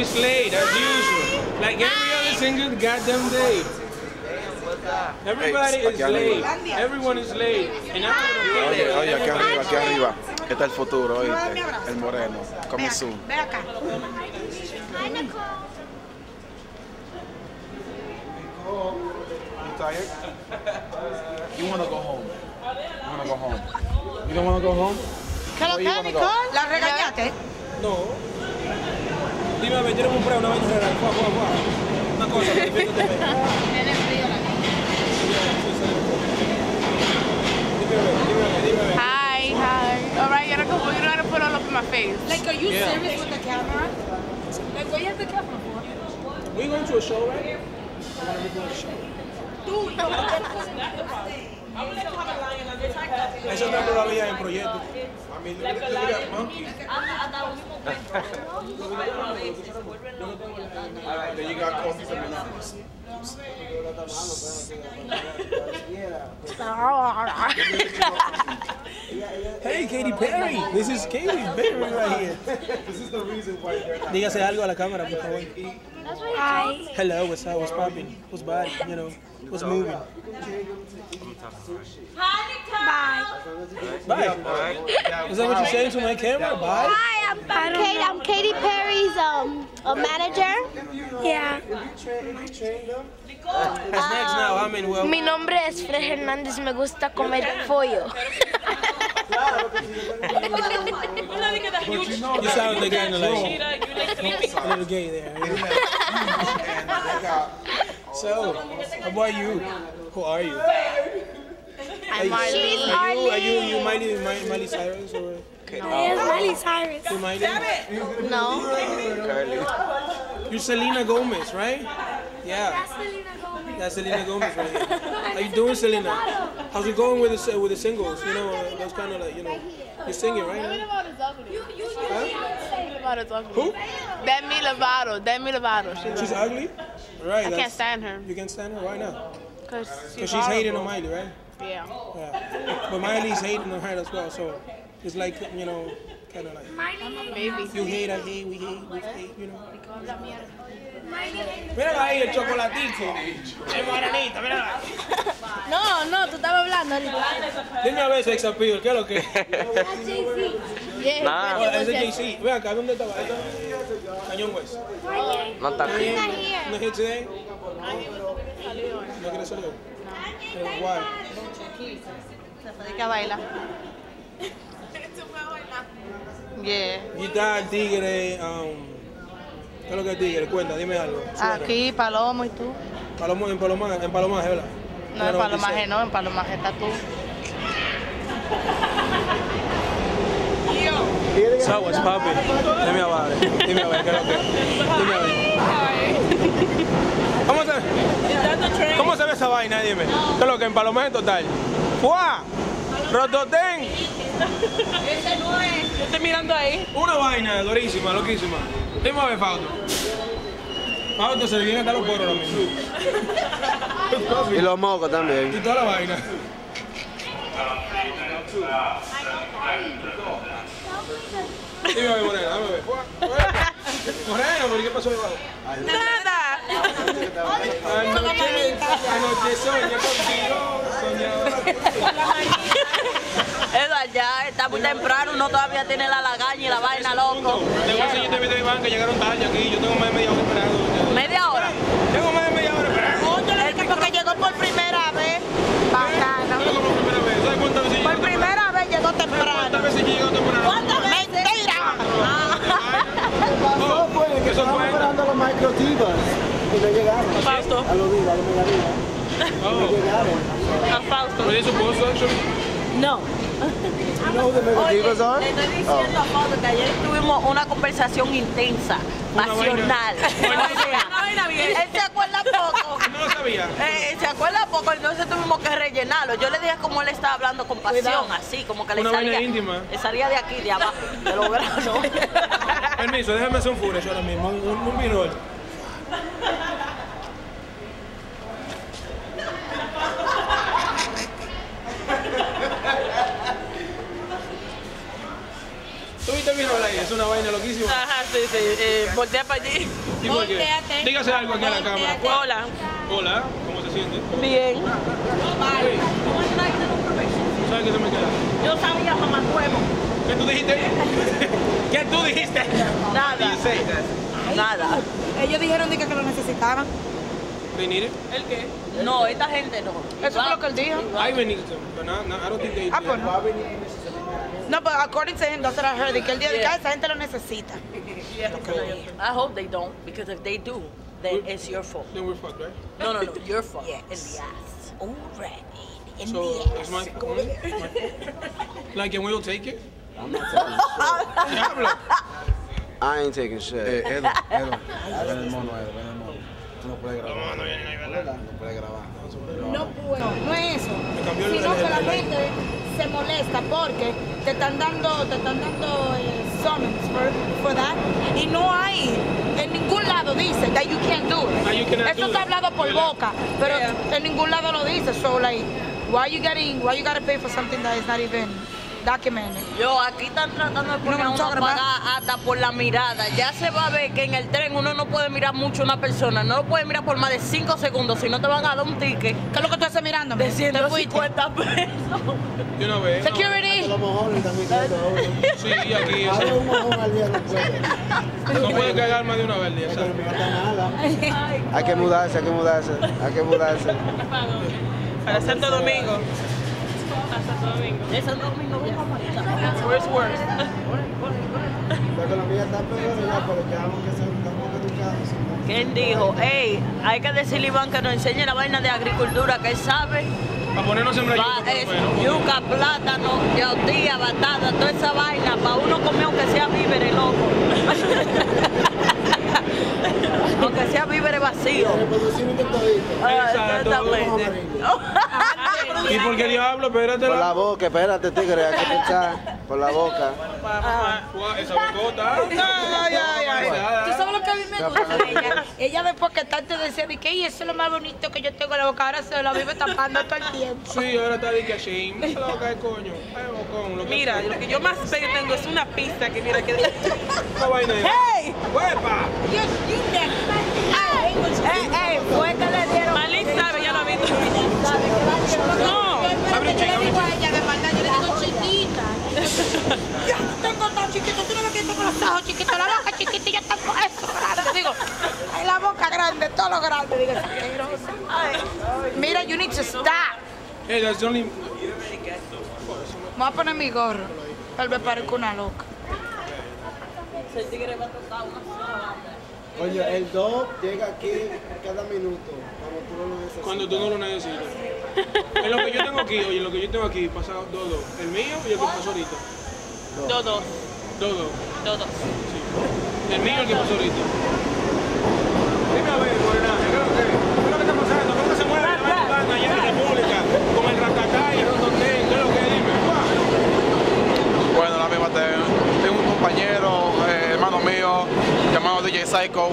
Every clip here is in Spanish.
always late, as usual. Like every other single goddamn day. Everybody is late. Everyone is late. And I'm gonna Oye, oye, aquí arriba. Este es el futuro, oíste. El moreno. Coming soon. Ve acá. Hi, Nicole. You tired? You wanna go home? You wanna go home? You don't wanna go home? ¿Qué lo que, Nicole? ¿La regañaste? No. Dime, a ver, yo no compré una vaina real. Una cosa, que defiéndete. Tiene frío la niña. Hi. All right, you gotta put all up in my face. Like, are you serious with the camera? Like, what you have the camera for? We going to a show, right? Eso no lo había en proyecto. I mean, look at monkeys. Then you got coffee from Menards. Hey, Katy Perry. This is Katy Perry right here. This is the reason why they're not. Dígase algo a la cámara, por favor. Hi. Hello, what's up? What's popping? What's body? You know, what's moving? Bye. Bye. Is that what you're saying to my camera? Bye. Hi, I'm Katy Perry's a manager. Yeah. What's next now? I mean, well. Mi nombre es Fred Hernández. Me gusta comer pollo. You sound like kind of like a little gay there. So, how about you? Who are you? I'm Marley. Are you Miley Cyrus or? Yes, Miley Cyrus. You Miley? No. You're Selena Gomez, right? Yeah. That's Selena Gomez right here. How you doing, Selena? How's it going with the singles? You know, that's kind of like, you know, you're singing, right? Who? Demi Lovato. She's ugly? Right. I can't stand her. You can't stand her? Why not? Because Because she's hating on Miley, right? Yeah. Yeah. But Miley's hating on her as well, so it's like, you know, kind of like, Maybe. you hate, I hate, we hate, you know. Mira ahí el chocolatito. El morenito, mira. No, tú estabas hablando. Dime a ver, sex appeal, ¿qué es lo que es? Yeah, Oh, ese Jay-Z. Ve acá, ¿dónde estaba? Cañón West. No está aquí. ¿No es here today? ¿No quiere salir? Why? Se dedica a bailar. Yeah. Y está el tigre, ¿qué es lo que es el tigre? Cuenta, dime algo. Aquí, Palomo y tú. En Palomaje, ¿verdad? No, en Palomaje no, en Palomaje está tú. So, what's poppin'? Dime a ver, ¿qué es lo que es? Dime a ver. ¿Cómo se ve esa vaina? Dime. ¿Qué es lo que en Palomaje total? ¡Fua! ¡Rototén! Ese no es. Yo estoy mirando ahí. Una vaina durísima, loquísima. Dime a ver, Fausto. Fausto se le viene hasta los poros ahora mismo. Y los mocos también. Y toda la vaina. Dime a ver, Morena, dame a ver. Morena, ¿por qué pasó debajo? Nada. Anoche soñé contigo, soñaba. Edward, ya está muy temprano, uno todavía tiene la lagaña y la vaina, loco. Tengo que enseñarte video de Iván que llegaron tarde aquí. Yo tengo más de media hora esperando. ¿Media hora? Tengo más de media hora esperando. El tipo que llegó por primera vez. Bacano. Tengo por primera vez. ¿Sabes cuántas veces Por primera vez llegó ¿Cuántas temprano. veces llegó temprano? ¿Cuántas veces? ¡Mentira! Oh, que eso Estamos cuenta. esperando a los microdivas y no llegaron. Fausto. A los divas, a los megadivas. No Oh, llegaron. A Fausto. were they supposed to actually? No. You know who the megadivas Oye, are? le estoy diciendo a Fausto que ayer tuvimos una conversación intensa, pasional. Él se acuerda poco. No lo sabía. Se acuerda poco, entonces tuvimos que rellenarlo. Yo le dije como él estaba hablando con pasión, así, como que le Una vaina íntima. le salía de aquí, de abajo, de los granos. Permiso, déjame hacer un furech ahora mismo, un virol. ¿Tú viste el virol ahí? Es una vaina loquísima. Ajá, Sí, voltea para allí. ¿Y por qué? Voltéate. Dígase algo aquí a la cámara. Hola. Hola, ¿cómo se siente? Bien. ¿Sabes qué se me queda? Yo sabía mamá huevo. ¿Qué tú dijiste? ¿Qué tú dijiste? Nada. Nada. Ellos dijeron que lo necesitaban. They need it? ¿El qué? No, esta gente no. Eso fue lo que él dijo. Ivan needs them, but I don't think they Ah, pues no. No, pero according to him, that's what I heard. Que el día de que esa gente lo necesita. I hope they don't, because if they do, then it's your fault. Then we're fucked, right? No, your fault. Yes. In the ass. Already. In So, the it's my fault. Like, and we'll take it? I'm not taking shit. Diablo. I ain't taking shit. Edo, ven el mono, Edo, ven el mono. Tú no puedes grabar. No puedes grabar. No puedo, no es eso, cambió el- sino que la el- gente se molesta porque te están dando summons for that y no hay, en ningún lado dice that you can't do it. you cannot Eso do está it. hablado por boca, pero en ningún lado lo dice, so like, why you gotta pay for something that is not even documented? Yo, aquí están tratando de poner No, a uno a no, pagar hasta por la mirada. Ya se va a ver que en el tren uno no puede mirar mucho a una persona. No lo puede mirar por más de 5 segundos, si no te van a dar un ticket ¿Qué es lo que tú haces mirándome? de ¿Te fuiste? 150 pesos. De una vez. Security. Los mojones están mintiendo ahora. Sí, aquí eso. Ahora un mojón al día no puede. No puede cagar más de una vez al día, Pero ¿sabes? mi gata mala. Hay que mudarse, hay que mudarse, hay que mudarse. Para Santo Domingo. Para Santo Domingo. De Santo Domingo, Where's worse? La economía está peor ya, pero ya aunque estamos educados. ¿Quién dijo? Ey, hay que decirle a Iván que nos enseñe la vaina de agricultura que él sabe. Para ponernos en Va, es yuca, plátano, yautía, batata, toda esa vaina, para uno comer aunque sea víveres, loco. Aunque sea víveres vacíos. Reproducir un todito. Exactamente. ¿Y por qué diablo? Espérate. Por la boca, espérate, tigre, hay que pensar. Por la boca. Esa bocota. ¿Tú sabes lo que a mí me gusta de ella? Ella después que tanto decía de que "Ey, eso es lo más bonito que yo tengo en la boca", ahora se la vive tapando todo el tiempo. Sí, ahora está de que shame. Esa la boca de coño. Ay, bocón. Lo que Mira, lo que yo más bello tengo es una pista que mira que... Esa vaina es. ¡Hey! ¡Huepa! Ey, fue que le dieron. Malí sabe, ya lo ha visto. No, Abre yo chica, le digo a ella de maldad, yo le digo chiquita. Yo no tengo tan chiquito, tú no ves que tengo los ojos chiquitos, la boca chiquita y yo tengo eso grande. Digo, ay, la boca grande, todo lo grande. Digo, esa asquerosa. Mira, you need to stop. Hey, that's the only. Me voy a poner mi gorro, tal vez parezca una loca. El tigre va a tocar una sola. Oye, el dog llega aquí cada minuto, cuando tú no lo necesitas. Cuando tú no lo necesitas. En lo que yo tengo aquí, oye, lo que yo tengo aquí, pasa dos. El mío y el que pasó ahorita. Dos. Dos. Sí. El mío y el que pasó ahorita. Dime a ver, Morena, ¿qué es lo que está pasando? ¿Cómo se mueve la vaina allá en la República? Con el ratatá y el rototén, ¿qué es lo que dime? Bueno, la misma tengo un compañero, hermano mío, llamado DJ Psycho.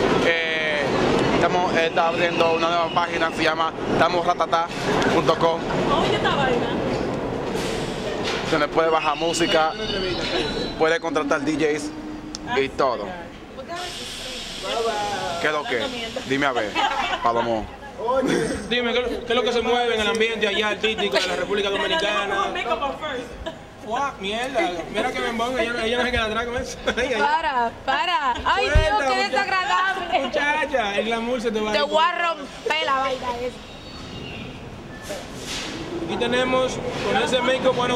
Está abriendo una nueva página, se llama tamosratata.com, Oye, esta vaina. donde puede bajar música, puede contratar DJs y todo. ¿Qué es lo que? Dime a ver, Palomón. Dime, ¿qué es lo que se mueve en el ambiente allá artístico de la República Dominicana? Fuck, mierda. Mira que me embonga, ella no se queda atrás con eso. Para. Ay, Dios, qué Suéltame. desagradable. Muchacha, el glamour se te va a Te ir. voy a romper la vaina esa. Aquí tenemos con ese Makeup 101.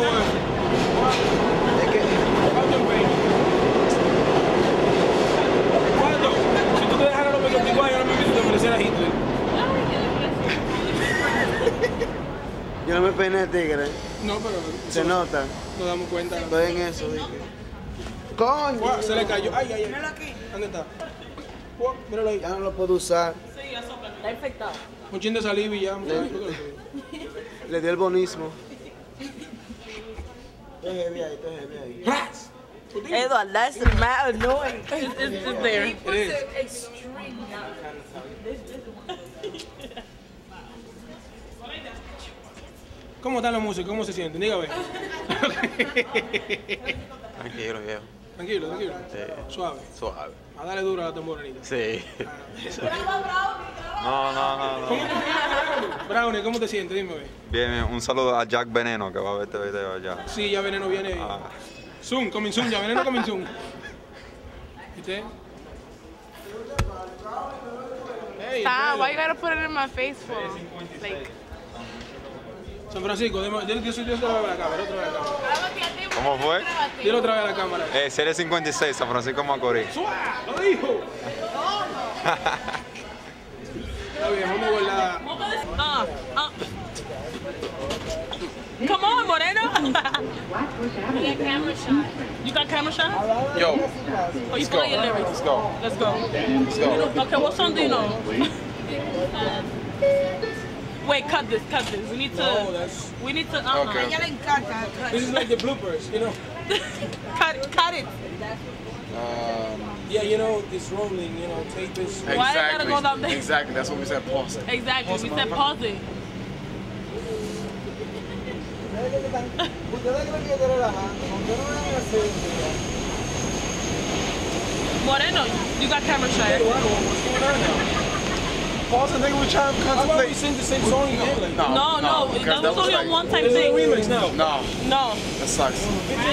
¿Cuánto? Si tú te dejaras los pequeños igual, yo no me pienso que pareciera Hitler. Yo no me peiné, tigre. No, pero Se nota. nos damos cuenta. Estoy en eso, dije. ¡Coño! Guau, se le cayó. Ay. Míralo aquí. ¿Dónde está? Guau, míralo ahí. Ya no lo puedo usar. Está infectado. Un chin de saliva y ya. Le di el bonismo. Estoy heavy ahí. ¡Ras! Edward, that's mad annoying. It's there. It is. ¿Cómo está la música? ¿Cómo se siente? Dígame. Tranquilo, viejo. Tranquilo, tranquilo. Sí. Suave. Suave. A darle duro a la tamboranita. Sí. No. Brownie, ¿cómo te sientes? Dime. Bien, un saludo a Jack Veneno que va a ver este video allá. Sí, ya Veneno viene. Zoom, coming soon, ya Veneno coming soon. ¿Viste? Hey, Stop, why you gotta put it in my face for? Like... San Francisco, dilo otra vez a la cámara, otra vez a la cámara. ¿Cómo fue? Dilo otra vez a la cámara. Serie 56, San Francisco Macorís. ¡Suá! ¡Lo dijo! Está bien, vamos a guardar. Come on, Moreno. You got camera shot? Yo, Oh, you play your lyrics. let's go. Let's go. Let's go. Okay, what song do you know? Wait, cut this. We need to. Oh, that's... We need to. Okay. This is like the bloopers, you know? Cut it. Yeah, you know, it's rolling, you know, tape is... Why I gotta go down there? Exactly, that's what we said, pause it. Exactly. We said pause it. Moreno, you got camera shot. Pause it, nigga, we trying to How about we contemplate. sing the same song again? Like, No, because that was only a like- one-time this is a thing. remix now. No, No. that sucks.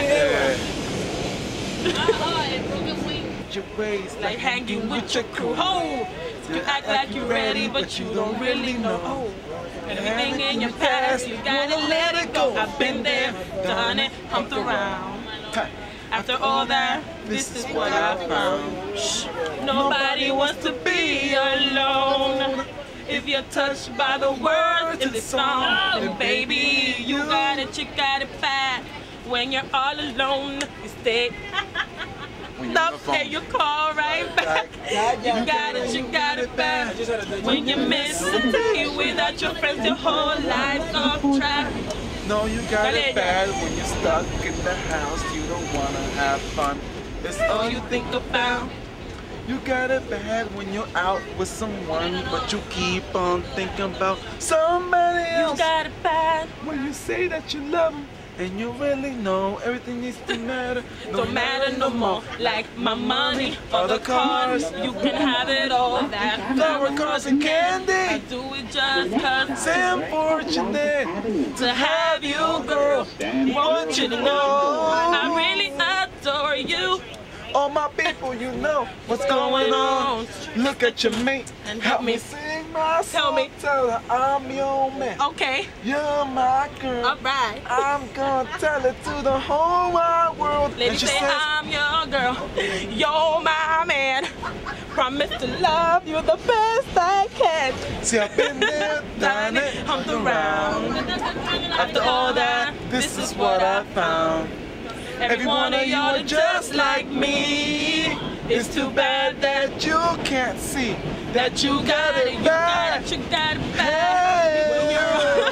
Like hanging with your crew. Oh, you act like you're ready, but you don't really know. Oh, everything in your past, you gotta let it go. I've been there, done it, humped around. After all that, this is what I found. Shh. Nobody wants to be alone. If you're touched by the words in this song, then baby, you got it bad. When you're all alone, you stay. Love, and you call right back. You got it bad. When you miss a day without your friends, your whole life's off track. No, you got it bad when you're stuck in the house. You don't wanna have fun. It's all you think about. You got it bad when you're out with someone, but you keep on thinking about somebody else. You got it bad. When you say that you love them, and you really know everything needs to matter. Don't matter no more. Like my money or the cars, you can have it all. That Flower, cars, and candy. I do it just cause Say I'm fortunate to have you, girl. Want you to know I really adore you. all my people, you know what's going on. Look at your mate And help me sing my song. Tell me. Tell her I'm your man. Okay, You're my girl. alright. I'm gonna tell it to the whole wide world. Lady and she say says, I'm your girl, you're my man. Promise to love you the best I can. see, I've been there, done it, humped around. After all that, this is what I found. Every one of y'all are just like me. It's too bad that you can't see that you got it You bad. got it bad. When you're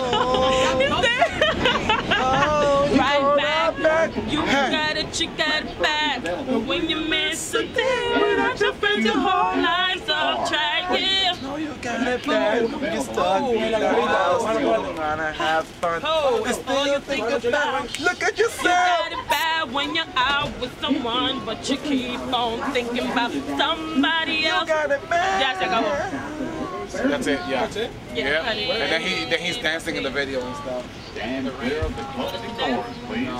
Oh, you Right go back. back. You Hey. got it bad. But when you miss a day without your friends, your whole life's off track, yeah. No, you got it bad. You're stuck in the house. You don't wanna have fun. Oh, It's all all you think about. Look at You yourself. got it bad when you're out with someone, but you keep on thinking about somebody You else. got it bad. Ya se acabó. That's it, yeah. That's it? Yeah, honey. And then he's dancing in the video and stuff. Stand clear of the closing doors, please.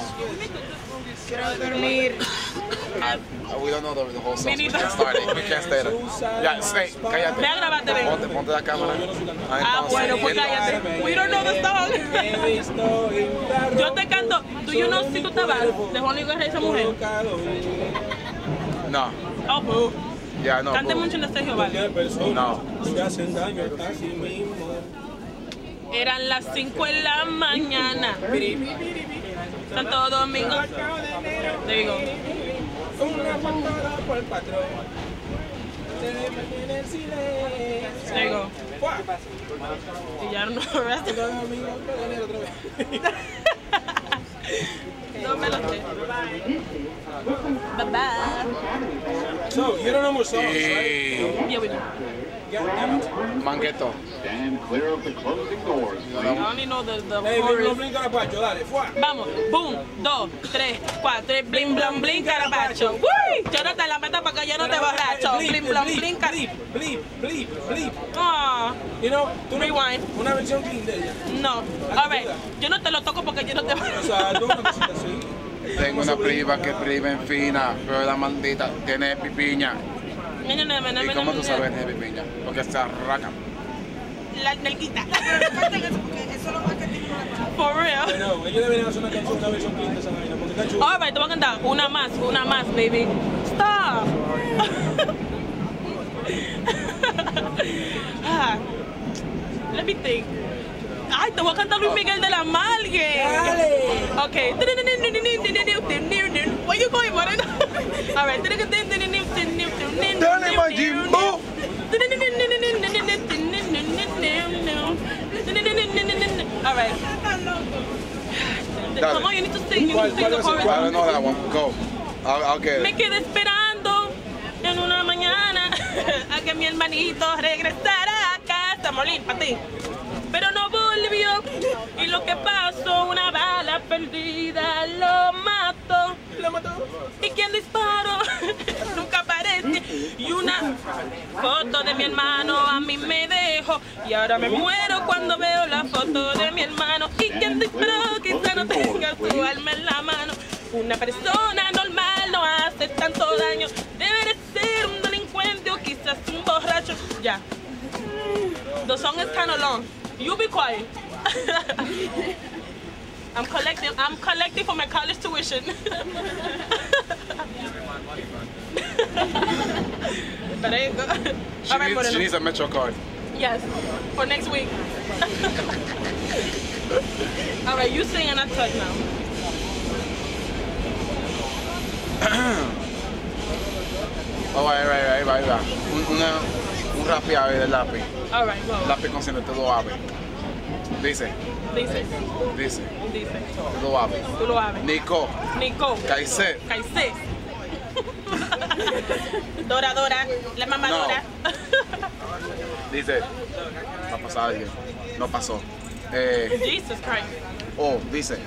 We don't know the whole song. Me So we neither. can't start it. We can't stay there. Ya, stay. Cállate. Ve a grabarte, ven. Ponte la cámara. Ah, bueno, pues cállate. We don't know the song. Yo te canto. Do you know Si Tú Te Vas? De Juan Luis Guerra y esa mujer. No. Oh, boo. Yeah, no. Cante bro. mucho en el Sergio Vale. No. Te hacen daño casi mismo. Eran las 5 de la mañana. Santo Domingo. There you go. Una patada por el patrón. Se le mantiene el silencio. There you go. Y ya no Santo Domingo, otra vez. No me lo sé. Bye bye. So, you don't know more songs, right? Yeah, we do. Mangueto. Stand clear of the closing doors, I please. only know the Hey, chorus. bling, carapacho, dale, fuá. Vamos, boom, 2, 3, 4, bling, blum, bling, carapacho. ¡Uy! Yo no te la meto porque yo no te borracho. Bling, blum, bling, carapacho. Bleep. Ah, You know, tú rewind. una versión clean de ella. No. A ver, yo no te lo toco porque yo no te O sea, tú una cosita así. Tengo una prima que prima en fina, pero la maldita tiene pipiña. ¿Y cómo tú sabes que tiene pipiña? Porque se arranca. La nalguita. For real. No, ellos deberían hacer una canción, una versión clean de esa vaina, porque está chulo. Alright, te voy a cantar una más, baby. Stop. Let me think. Ay, te voy a cantar Luis Miguel de la Malgue. Okay. Where you going, Moreno? Alright. Dale, Majimbo. Alright. Come on, you need to sing. You need to sing the chorus. I don't know that one. Go. I'll get Me it. quedé esperando en una mañana a que mi hermanito regresara a casa, Molín, para ti. Pero no volvió y lo que pasó, una bala perdida lo mató. Y quien disparó nunca aparece. Y una foto de mi hermano a mí me dejó. Y ahora me muero cuando veo la foto de mi hermano. Y quien disparó quizá no tenga su alma en la mano. Una persona normal no hace tanto daño. Debe de ser un delincuente o quizás un borracho. Ya. The song is kind of long. You be quiet. I'm collecting for my college tuition. But there you go. All right, She needs a Metro card. Yes, for next week. All right, you sing and I talk now. Oh, ahí va. Un rapeado del lápiz. All right, go. Lápiz consciente, todo ave. Dice. Todo ave. Tú lo sabes. Nico. Caicé. Dora, la mamadora. Dice. Va a pasar alguien. No pasó. Jesus Christ. Dice.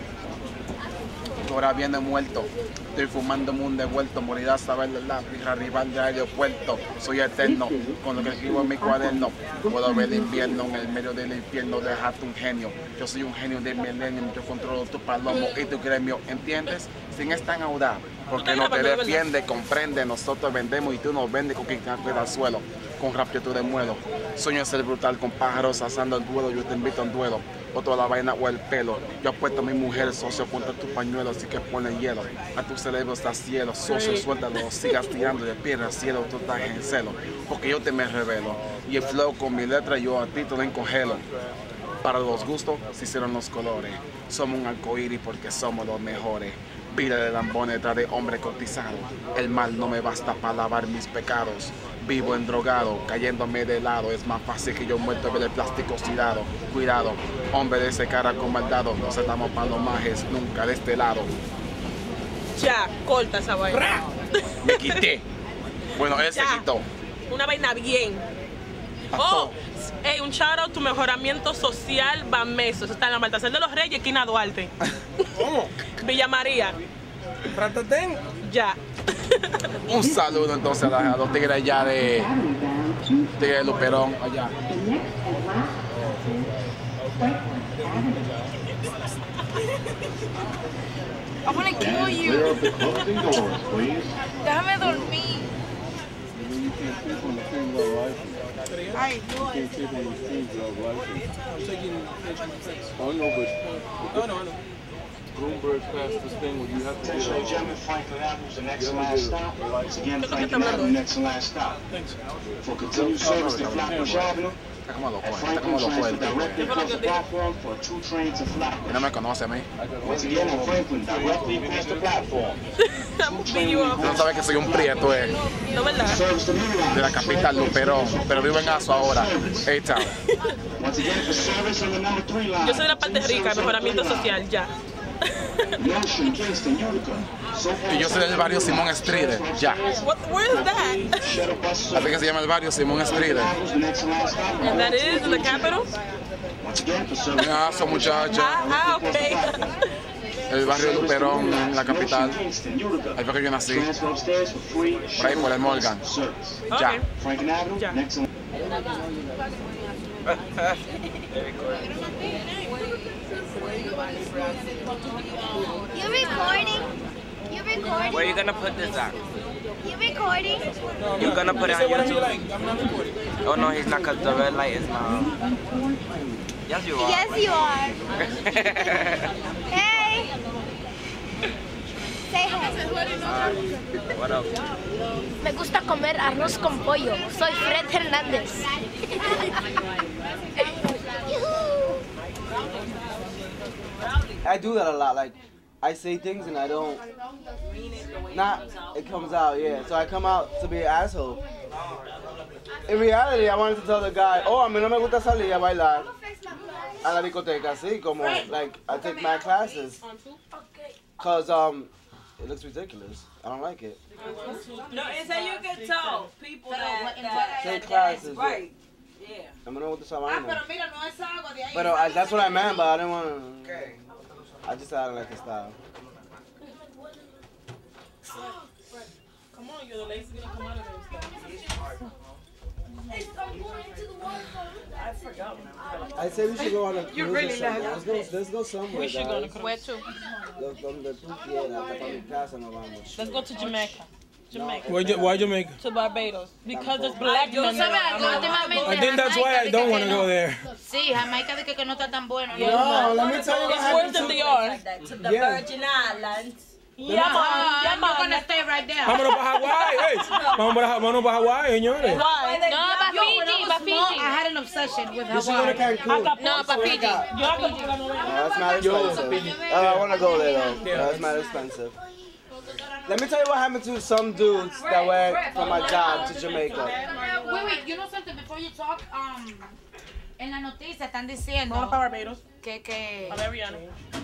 Dora viene muerto. Estoy fumándome un devuelto, morirá a saber el lápiz, arriba del aeropuerto. Soy eterno, con lo que escribo en mi cuaderno. Puedo ver el invierno en el medio del infierno, dejarte un genio. Yo soy un genio del milenio, yo controlo tu palomo y tu gremio, ¿entiendes? Sin es tan audaz, porque no te defiende, comprende. Nosotros vendemos y tú nos vendes con quien cuida al suelo. Con rap yo te demuelo. Sueño ser brutal con pájaros asando el duelo, yo te invito a un duelo. O toda la vaina o el pelo. Yo apuesto a mi mujer, socio, contra tu pañuelo, así que ponle hielo. A tu cerebro está cielo, socio, suéltalo, sigas tirando de piedra al cielo, tú estás en celo. Porque yo te me revelo. Y el flow con mi letra yo a ti te lo encongelo. Para los gustos se hicieron los colores. Somos un arcoíris porque somos los mejores. Vida de lambones detrás de hombre cotizado. El mal no me basta para lavar mis pecados. Vivo endrogado, cayéndome de lado. Es más fácil que yo muerto ver el plástico oxidado. Cuidado, hombre de ese cara con maldado. No aceptamos palomajes nunca de este lado. Ya, corta esa vaina. Me quité. Bueno, él se quitó. Una vaina bien. Un shout out tu mejoramiento social Bameso. Eso está en la Baltasar de los Reyes, esquina Duarte. ¿Cómo? Villa María. ¿Ratatén? Ya. Un saludo entonces a los tigres allá de Luperón, allá. I'm gonna kill you. Clear of the closing doors, please. Déjame dormir. Ay, no. I'm taking Oh no, but I know. Bloomberg passed this thing where you have to Attention, ladies and gentlemen, Franklin Avenue is the next and last stop. Once again, Franklin Avenue, next and last stop. For continued service to Flatbush Avenue, at Franklin, transfer directly across the platform for 2 trains to Flatbush. No me conoce a mí. Once again, at Franklin, directly across the platform. No sabe que soy un prieto, No, ¿verdad? Service to New de la capital Luperón, pero vivo en Aso ahora. Once again, for service on the number 3 line. Yo soy de la parte rica, mejoramiento social, ya. Youngstown, Kingston, Utica. Y yo soy del barrio Simón Street, ya. Where is that? Así que se llama el barrio Simón Street. And that is in the capital? Ah, son muchachos. Ah, okay. El barrio de Luperón, en la capital. Ahí fue que yo nací. Por ahí, por el Morgan. Ya. Ya. You recording? You recording? Where are you gonna put this at? You recording? You're gonna put it on YouTube? I'm not recording. Oh no, he's not, cause the red light is not. Yes, you are. Yes, you are. Hey. Say hi. What up? Me gusta comer arroz con pollo. Soy Fred Hernández. I do that a lot. Like, I say things and I don't. It comes out, yeah. So I come out to be an asshole. In reality, I wanted to tell the guy, oh, a mí no me gusta salir a bailar a la discoteca, así como, like, I take my classes. Cause it looks ridiculous. I don't like it. No, it's how you can tell people that Take classes. right. Yeah. A mí no me gusta esa vaina. Pero mira, no es algo de ahí. But that's what I meant, but I didn't want to. I just said I don't like the style. Come on, you're the lazy gonna come out of there. I forgot. I say we should go on a cruise. You really or something. like Let's go somewhere. We should go on a guys. cruise. Where to? Donde tú quieras, hasta para mi casa nos vamos. Let's go to Jamaica. Jamaica. Why Jamaica? To Barbados. Because there's black men there. I think that's why I don't want to go there. Sí, Jamaica dice que no está tan bueno. No, let me tell you what It's worse than they are. To the Virgin Islands. Yeah, man. I'm not gonna stay right there. Vámonos para Hawái, vámonos para Hawái, señores. Why? No, para Fiji, I had an obsession with You should go to Hawaii. Cancun. No, para Fiji. That's not expensive. I want to go there though. That's not expensive. Let me tell you what happened to some dudes that went from my job to Jamaica. Wait, you know something before you talk? En la noticia están diciendo Vamos para Barbados. que Para Rihanna.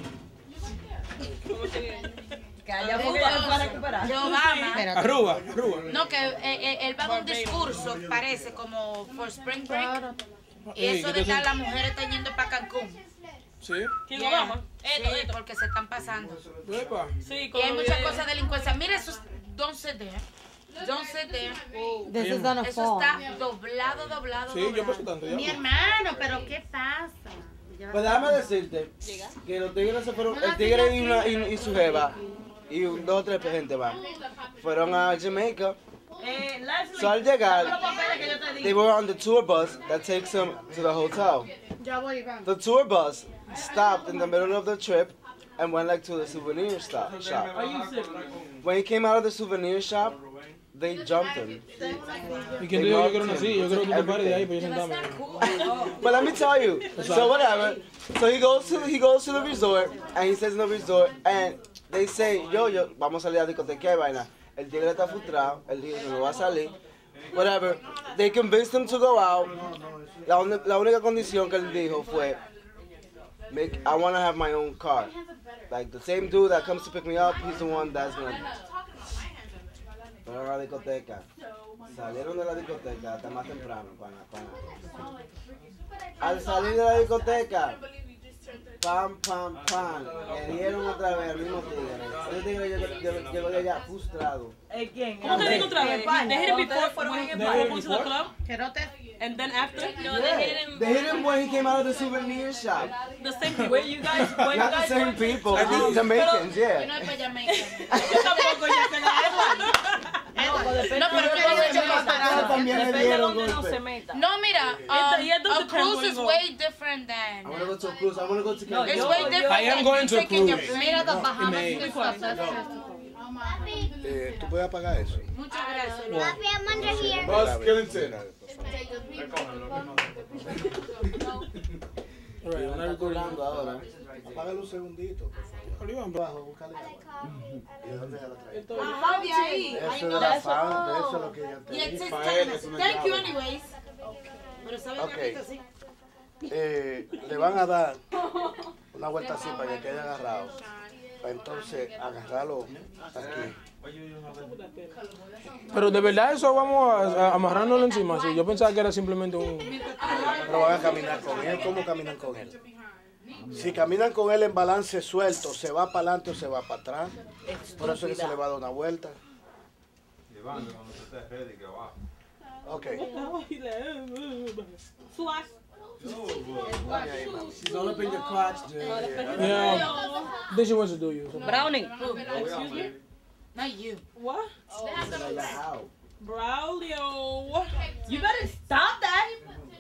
de Obama. Aruba. No, que él va a dar un discurso, parece, como for Spring Break. Y eso de estar las mujeres están yendo para Cancún. ¿Sí? ¿Quién Obama? Sí, porque se están pasando. Sí, Y hay muchas cosas de delincuencia. Mira, eso es don't sit there. Don't sit there. This is gonna Eso fall. está doblado. Sí, yo paso tanto ya. Mi hermano, pero ¿qué pasa? Pues déjame decirte que los tigres se fueron, el tigre y su jeva, y dos o tres gente más, fueron a Jamaica. So al llegar, they were on the tour bus that takes them to the hotel. The tour bus stopped in the middle of the trip and went like to the souvenir shop. When he came out of the souvenir shop, they jumped him. ¿Y quién dijo yo quiero una así? Yo creo que tú pares de ahí para yo sentarme. But let me tell you, so whatever. So he goes to the resort, and he says in the resort, and they say, yo, vamos a salir a la discoteca y vaina. El tigre está frustrado, él dijo que no va a salir. Whatever. They convinced him to go out. La única condición que él dijo fue, I want to have my own car. Like the same dude that comes to pick me up, he's the one that's gonna. Fueron a la discoteca. Salieron de la discoteca hasta más temprano, pana. Al salir de la discoteca, pam, le dieron otra vez al mismo tigre. Ese tigre llegó de allá frustrado. ¿Cómo te digo otra vez? They hit him before going to the club? And then after? No, they hit him when he came out of the souvenir shop. The same people. Where you guys? Not the same people. Jamaicans, yeah. No es para Jamaica. Yo tampoco, yo sé No, pero También le dieron golpe. no, mira, a cruise is way different than. I want to go to a cruise. I want to go to Cancun. It's way different. I am going to a cruise. Mira the Bahamas May. and stuff. ¿Tú puedes apagar eso? Muchas gracias. Papi, I'm under here. Alright, I'm not recording. Ahora. Apágalo un segundito, por favor. Bajo, búscale agua. ¿Y de dónde ella la trae? Ajá, de ahí. Eso de la fan, de eso es lo que ella te Yeah, it dice. takes 10 minutes. Thank you anyways. Pero sabes Ok. que ahorita sí. Le van a dar una vuelta así para que quede agarrado. para entonces agarrarlo aquí. Pero de verdad eso vamos a amarrárnoslo encima. Sí, yo pensaba que era simplemente un... Pero van a caminar con él. ¿Cómo caminan con él? Si caminan con él en balance suelto, se va para adelante o se va para atrás. Por eso es que se le va a dar una vuelta. Ok. She's all up in your crotch, dude. Yeah. Then she wants to do you. Brownie. Excuse me? Not you. What? How? Braulio. You better stop that.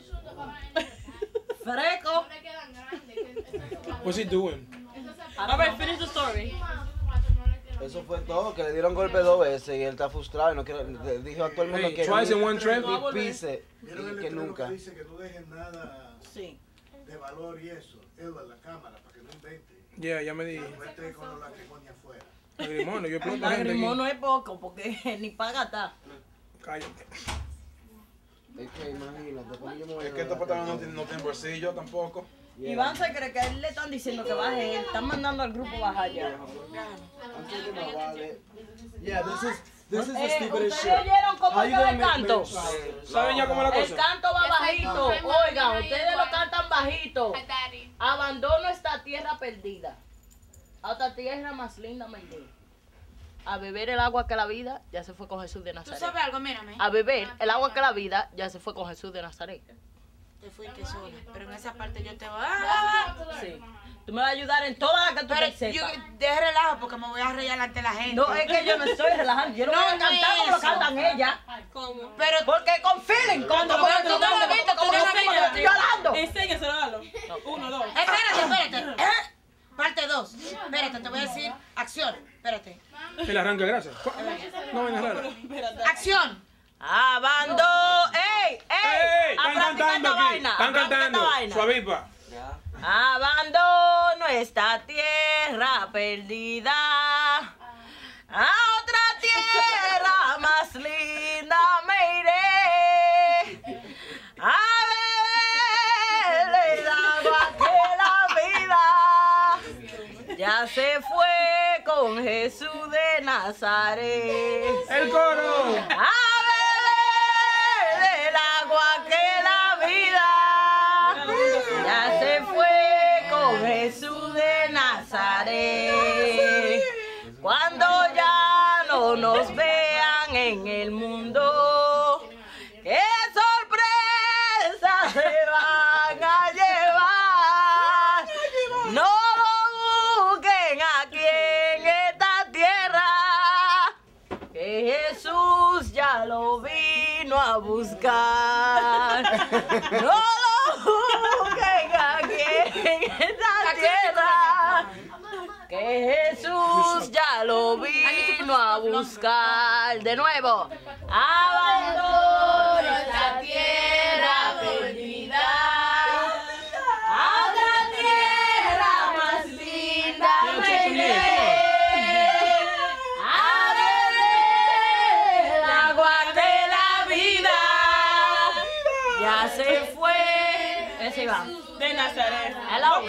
Freco. What's he doing? All right, finish the story. Eso fue todo, que le dieron golpe 2 veces y él está frustrado y no quiere, dijo a todo el mundo Hey, que twice in one trip. ni pise ¿Vieron el que nunca. que dice que no dejes nada Sí. de valor y eso? Edward, la cámara, para que no invente. Yeah, ya me di. No esté con los lacrimonios afuera. Lagrimono, yo exploto gente aquí. Lagrimono es poco porque ni paga está. Cállate. Es que imagínate, ¿cómo yo me voy a Es que estos pantalones no tienen bolsillo tampoco. Iván se cree que a él le están diciendo que baje, él están mandando al grupo bajar ya. Yeah, this is the ¿Ustedes stupidest shit. oyeron cómo How you queda gonna el make canto? ¿Saben ya cómo es la El cosa? canto va bajito. Oigan, ustedes lo cantan bajito. Abandono esta tierra perdida. A otra tierra más linda me iré. A beber el agua que la vida ya se fue con Jesús de ¿Tú Nazaret. sabes algo? Mírame. A beber el agua que la vida ya se fue con Jesús de Nazaret. Te fuiste sola, pero en esa parte yo te voy Sí. Tú me vas a ayudar en todas las que tú Pero te sepas. yo de relajo porque me voy a reír delante de la gente. No, es que yo no estoy relajando. Yo no voy a cantar como lo cantan ellas. ¿Cómo? Pero Porque con feeling, cuando tú no lo has visto, como yo lo estoy llorando. Enséñaselo, dalo. 1, 2. Espérate. Parte 2. Espérate, te voy a decir acción. Espérate. El arranque, gracias. No vengas raro. Acción. ¡Ey! Están cantando aquí. Están cantando. Suavipa. Abandono esta tierra perdida. A otra tierra más linda me iré. A beber el agua que la vida ya se fue con Jesús de Nazaret. El coro. A beber el agua que la vida ya se fue con Jesús de Nazaret. Cuando ya no nos vean en el mundo, qué sorpresa se van a llevar. No lo busquen aquí en esta tierra, que Jesús ya lo vino a buscar. No lo busquen aquí en esta tierra, que Jesús ya lo vino a buscar. De nuevo. Abandono esta tierra perdida. A otra tierra más linda me iré. A beber el agua de la vida. Ya se fue. Ese va. De Nazaret. Hello.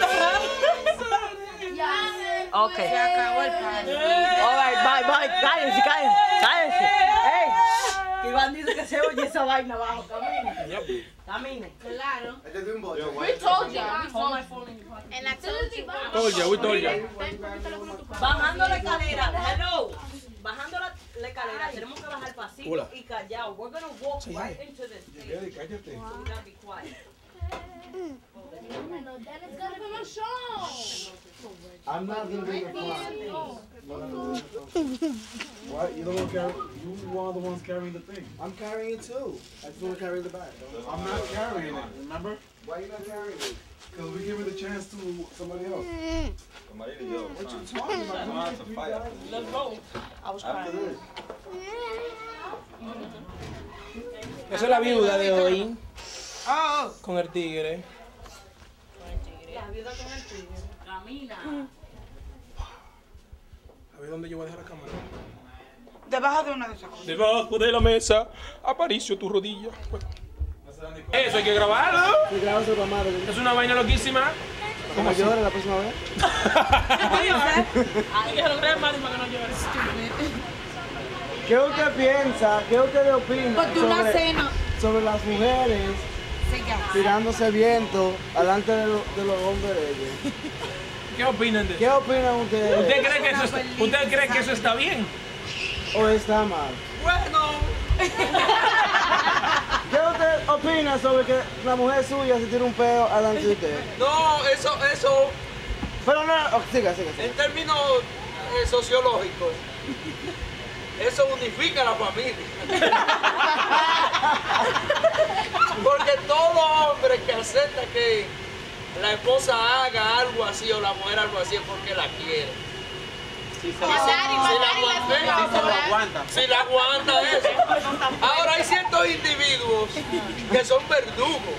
Ok. Se acabó el party. Alright, bye. Cállense. Ey. Iván dice que se oye esa vaina abajo. Camine. Claro. We told ya. Hold my phone in your pocket. En la We told ya. Bajando la escalera. Hello. Bajando la escalera. Tenemos que bajar pasito Hola. y callado. We're gonna walk Sí, right ay. into this thing. Cállate. So we gotta be quiet. I'm not gonna be your What? You are the ones carrying the thing. I'm carrying it too. I just want to carry the bag. I'm not carrying it, remember? Why are you not carrying it? Because we give it a chance to somebody else. What you talking about? Let's go. I was After crying. this. Esa es la viuda de hoy. Oh. Con el tigre. La viuda con el tigre. Camina. A ver dónde yo voy a dejar la cámara. Debajo de una de esas cosas. Debajo de la mesa, aparicio tu rodilla. Bueno. Eso hay que grabarlo. Sí, graba su mamá. Es una vaina loquísima. ¿Cómo llora la próxima vez? Que lo crean más para que no llores. ¿Qué usted piensa? ¿Qué usted opina sobre las mujeres tirándose viento delante de los hombres de ellos? ¿Qué opinan de eso? ¿Qué opinan ustedes? ¿Usted cree que eso está bien? ¿O está mal? Bueno. ¿Qué usted opina sobre que la mujer suya se tire un peo delante de usted? No, eso. Pero no, siga. En términos sociológicos, eso unifica a la familia. Porque todo hombre que acepta que la esposa haga algo así o la mujer algo así es porque la quiere. Si la aguanta eso. Ahora hay ciertos individuos que son verdugos.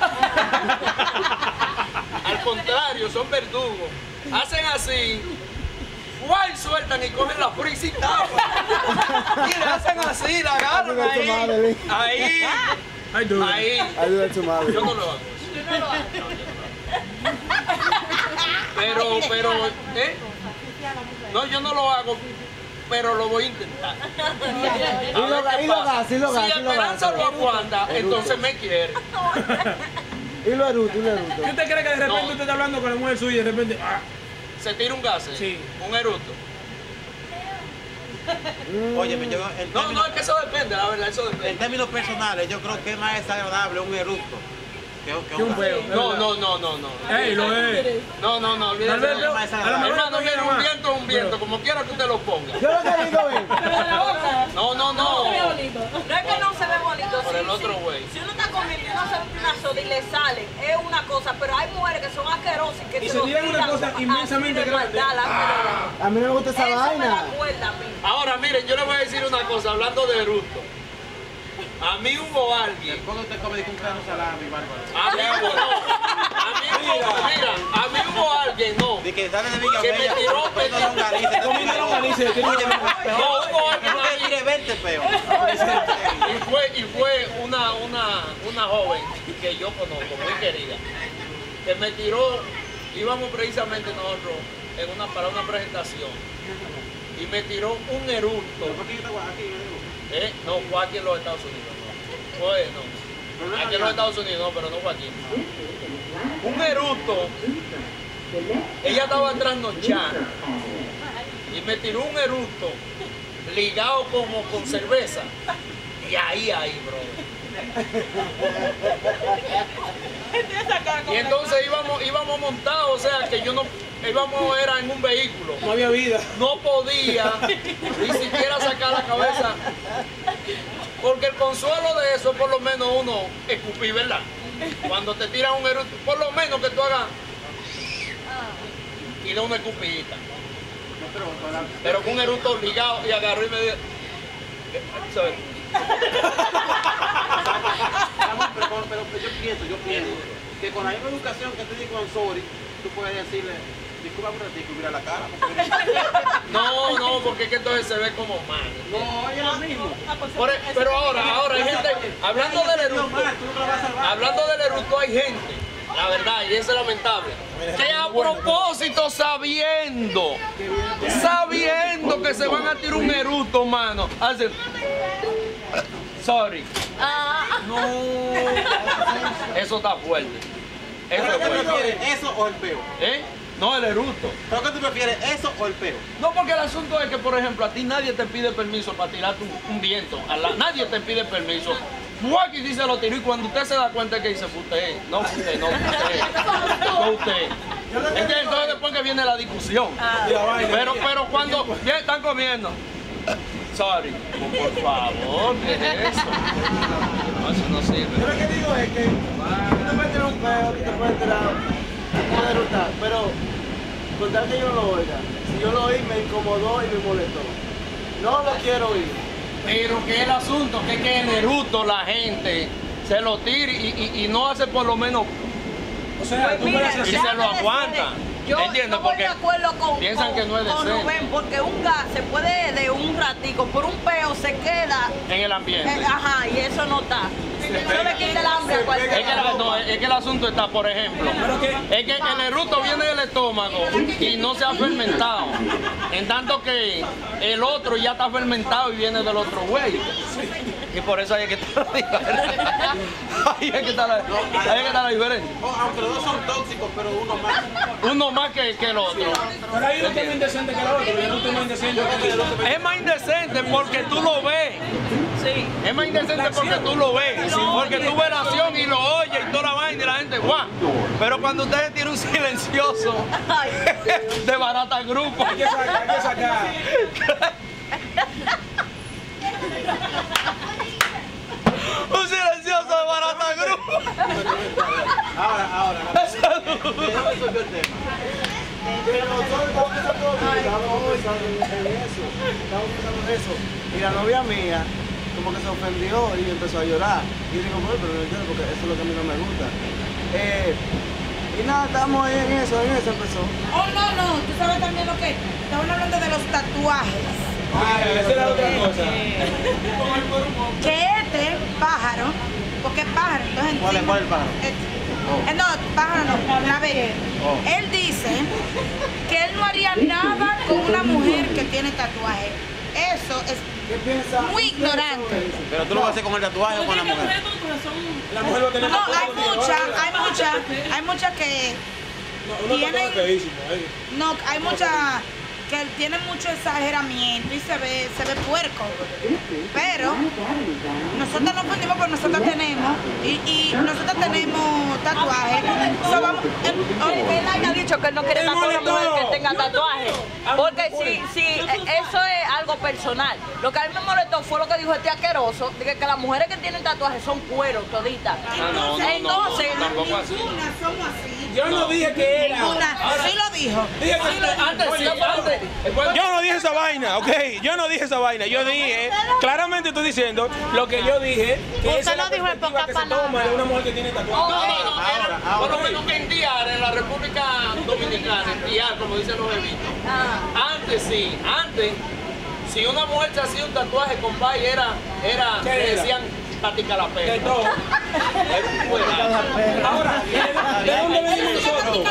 Al contrario, son verdugos. Hacen así, ¡guay! Sueltan y cogen la frisa y tapan. Y le hacen así, la agarran ahí. I do that to Molly. Yo no lo hago. Pero, no, yo no lo hago, pero lo voy a intentar. Si Esperanza lo aguanta, entonces me quiere. Y lo eruto. ¿Qué usted cree que de repente usted está hablando con la mujer suya y de repente... ¿Se tira un gas? Sí. Un eruto. Oye, No, es que eso depende, la verdad, eso depende. En términos personales, yo creo que es más desagradable un eructo que un peo. No. Ey, lo es. No, olvídate. Hermano, mira, un viento es un viento, como quiera que usted lo ponga. Yo lo que digo es... No. No es que no se ve bonito. Por el otro güey. Si uno está comiendo y uno se una soda y le sale, es una cosa, pero hay mujeres que son asquerosas y que se tiran una cosa inmensamente grande. A mí no me gusta esa vaina. Ahora, miren, yo les voy a decir una cosa, hablando de eructo. A mí hubo alguien. ¿Cuándo usted come un grano salami, Bárbara? A mí hubo alguien, no. De que sale de que me tiró No, hubo alguien que tire 20 peos. Y fue una joven que yo conozco, muy querida, que me tiró. Íbamos precisamente nosotros para una presentación y me tiró un eructo. No, fue aquí en los Estados Unidos. Aquí en los Estados Unidos, no, pero no fue aquí. Un eructo. Ella estaba trasnochada y me tiró un eructo ligado como con cerveza. Y ahí, bro. Y entonces íbamos montados, o sea que yo no era en un vehículo. No había vida. No podía ni siquiera sacar la cabeza. Porque el consuelo de eso es por lo menos uno escupir, ¿verdad? Cuando te tiran un eructo, por lo menos que tú hagas y de una escupidita. Pero con un eructo ligado y agarró y me dijo, pero yo pienso que con la misma educación que te digo en sorry, tú puedes decirle, disculpa un ratito y mira la cara. No, porque es que entonces se ve como mal. No, es lo mismo. Pero ahora hay gente, hablando del eructo hay gente, la verdad, y eso es lamentable, que a propósito, sabiendo que se van a tirar un eructo, mano, hacen, sorry. No, eso está fuerte. ¿Pero qué prefieres, eso o el peo? No, el eructo. ¿Pero qué tú prefieres, eso o el peo? No, porque el asunto es que, por ejemplo, a ti nadie te pide permiso para tirarte un viento. Nadie te pide permiso. Fue y se lo tiró y cuando usted se da cuenta que dice, usted. ¿Entiendes? Entonces después que viene la discusión. Pero cuando ya están comiendo. Sorry, por favor, ¿qué es eso? No, eso no sirve. Yo lo que digo es que tú te puedes tirar un peo, tú te puedes tirar, puedes eructar, pero con tal que yo no lo oiga, si yo lo oí me incomodó y me molestó. No lo quiero oír. Pero que el asunto que el eructo la gente se lo tire y no hace por lo menos. O sea, pues mira, y se lo aguanta. Yo ¿Entiendes? voy de acuerdo piensan que no es decente. Rubén, porque un gas se puede de un ratico, por un peo se queda en el ambiente. Ajá, y eso no está. Eso le quita el hambre a cualquiera. Es que el asunto está, por ejemplo, es que el eructo viene del estómago y no se ha fermentado. En tanto que el otro ya está fermentado y viene del otro güey. Y por eso hay que estar la diferencia. Ahí es que está la diferencia. Aunque los dos son tóxicos, pero uno más. Uno más que el otro. Pero hay uno que es más indecente que el otro. El otro es más indecente que el otro. Es más indecente porque tú lo ves. Sí. Es más indecente porque tú lo ves. Porque tú ves la acción y lo oyes y toda la vaina y la gente guau. Pero cuando ustedes tienen un silencioso, de barata el grupo. Hay que sacar. Un silencioso de barata grupo. Ahora. Déjame resolver el tema. Pero nosotros estamos pensando en eso. Y la novia mía, como que se ofendió y empezó a llorar. Y yo digo, bueno, pero no entiendo porque eso es lo que a mí no me gusta. Y nada, estamos ahí en eso empezó. Oh, no, tú sabes también lo que estaban hablando de los tatuajes. Esa era otra cosa. Que este pájaro, porque es pájaro, entonces ¿Cuál es el pájaro? No, pájaro no, la vez. Él dice que él no haría nada con una mujer que tiene tatuaje. Eso es muy ignorante. Pero tú lo vas a hacer con el tatuaje o con la mujer. La mujer va a tener No, hay muchas que tienen. No, hay muchas que tienen mucho exageramiento y se ve puerco. Pero nosotros nos fundimos porque nosotros tenemos y nosotros tenemos tatuajes. Él haya dicho que él no quiere estar con una mujer que tenga tatuajes. Porque si eso es algo personal. Lo que a mí me molestó fue lo que dijo este asqueroso, de que las mujeres que tienen tatuajes son cueros toditas. Entonces, ninguna somos así. Yo no dije que era. Sí lo dijo. Antes. Yo no dije esa vaina, ¿ok? Yo no dije esa vaina. Yo dije, claramente estoy diciendo lo que yo dije. Que Usted no dijo en pocas palabras. de una mujer que tiene tatuaje. No, por lo menos que en Diar, en la República Dominicana, en Diar, como dicen los evitos. Antes, si una mujer se hacía un tatuaje, compadre, le decían patica la perra. Ahora, ¿de dónde venimos nosotros?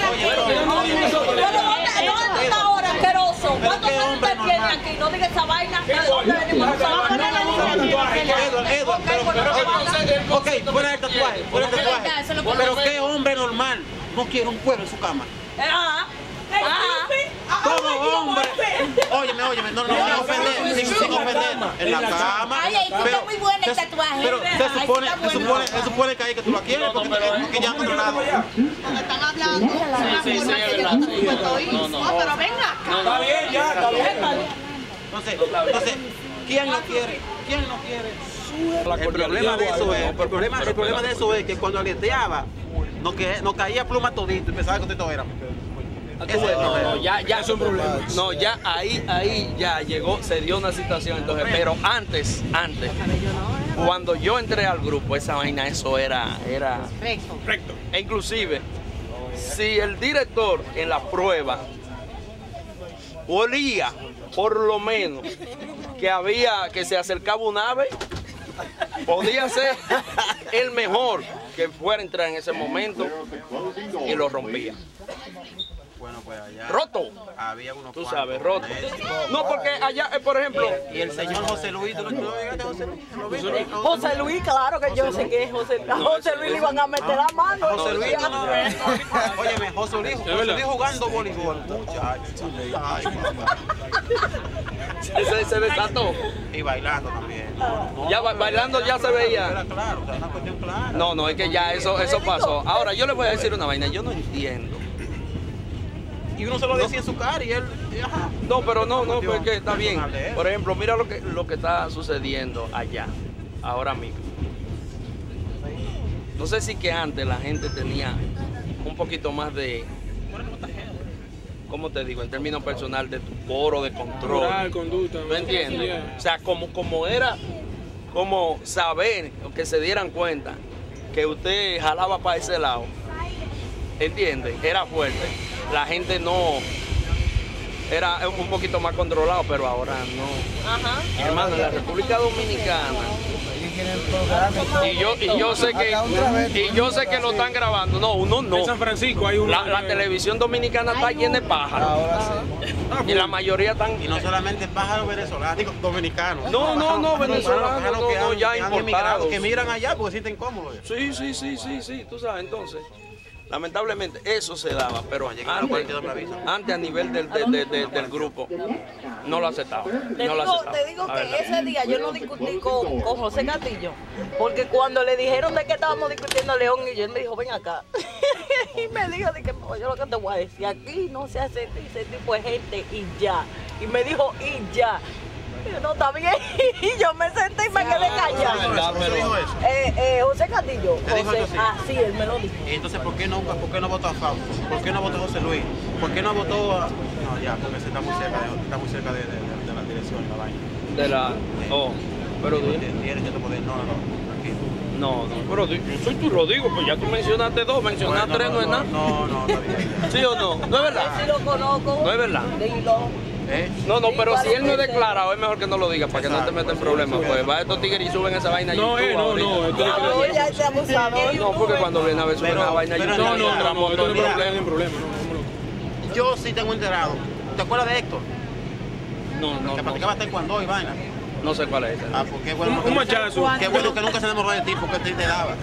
¿dónde tú estás ahora, asqueroso? ¿Cuántos años usted tiene aquí? No diga esa vaina. ¿De dónde venimos nosotros? Ok, fuera el tatuaje. Pero ¿qué hombre normal no quiere un cuero en su cama? Todo hombre. Óyeme, no me ofender, sin ofender. En la cama. Ay, está muy bueno el tatuaje. Pero se supone que ahí que tú la quieres porque ya en otro lado. Están hablando. Sí, es verdad. No, pero venga. Está bien, ya, está bien. Entonces, ¿quién no quiere? El problema de eso es que cuando aleteaba, no caía pluma todito y pensaba que todo era. Ese es el problema. Ya es un problema. No, ya ahí ya llegó, se dio una situación entonces, pero antes, cuando yo entré al grupo, esa vaina, eso era recto. E inclusive, si el director en la prueba olía, por lo menos, que se acercaba un ave, podía ser el mejor que fuera a entrar en ese momento y lo rompía. Bueno, pues allá roto. Había unos tú sabes, roto. No, porque allá, por ejemplo. Y el señor José Luis, ¿tú no llegaste a José Luis? José Luis, claro que yo sé que es José Luis le iban a meter la mano. José Luis, óyeme, José Luis jugando voleibol, muchachos. Se desató. Y bailando también. Ya bailando ya se veía. Era claro, o sea, una cuestión clara. No, es que ya eso pasó. Ahora, yo les voy a decir una vaina, yo no entiendo. Y uno se lo decía en su cara y él, ajá. No, pero no, porque está bien. Por ejemplo, mira lo que está sucediendo allá, ahora mismo. No sé si que antes la gente tenía un poquito más de, ¿cómo te digo? En términos personal, de tu foro de control. Moral, conducta. ¿Me entiendes? O sea, como era, como saber, que se dieran cuenta que usted jalaba para ese lado. ¿Entiendes? Era fuerte. La gente no era un poquito más controlado, pero ahora no. Hermano, en la República Dominicana Y yo sé que lo están grabando. No, uno no. En San Francisco hay una. La televisión dominicana está llena de pájaros. Y la mayoría están. Y no solamente pájaros venezolanos, digo, dominicanos. No, venezolanos, no, ya importados. Que migran allá porque se sienten cómodos. Sí, tú sabes, entonces. Lamentablemente eso se daba, pero antes a nivel del grupo no lo aceptaba. Te digo que ese día yo no discutí con José Castillo, porque cuando le dijeron de que estábamos discutiendo León y yo, él me dijo, ven acá. Y me dijo, de que, yo lo que te voy a decir, aquí no se hace ese tipo de gente y ya. Y me dijo, y ya. Yo, no, está bien. Y yo me senté y me quedé callada. José Castillo. Sí, él me lo dijo. Y entonces, ¿por qué no votó a Fausto? ¿Por qué no votó a José Luis? ¿Por qué no votó a...? No, ya, porque está muy cerca de la dirección, la vaina. Pero tú... Tienes que te poder... No, tranquilo. Pero soy tú lo digo, pues ya tú mencionaste dos, mencionaste tres, no es nada. No, está bien. ¿Sí o no? ¿No es verdad? Sí lo conozco. ¿No es verdad? No, pero si él no es declarado, es mejor que no lo diga para que no te metan en problemas. Pues va estos tigres y suben esa vaina a YouTube. No, porque cuando viene a ver suben esa vaina a YouTube, no entramos en problemas. Yo sí tengo enterado. ¿Te acuerdas de Héctor? No. Que practicaba taekwondo y vaina. No sé cuál es ese. Pues qué bueno. Un machazo. Qué bueno que nunca se enamoró de ti porque él te daba.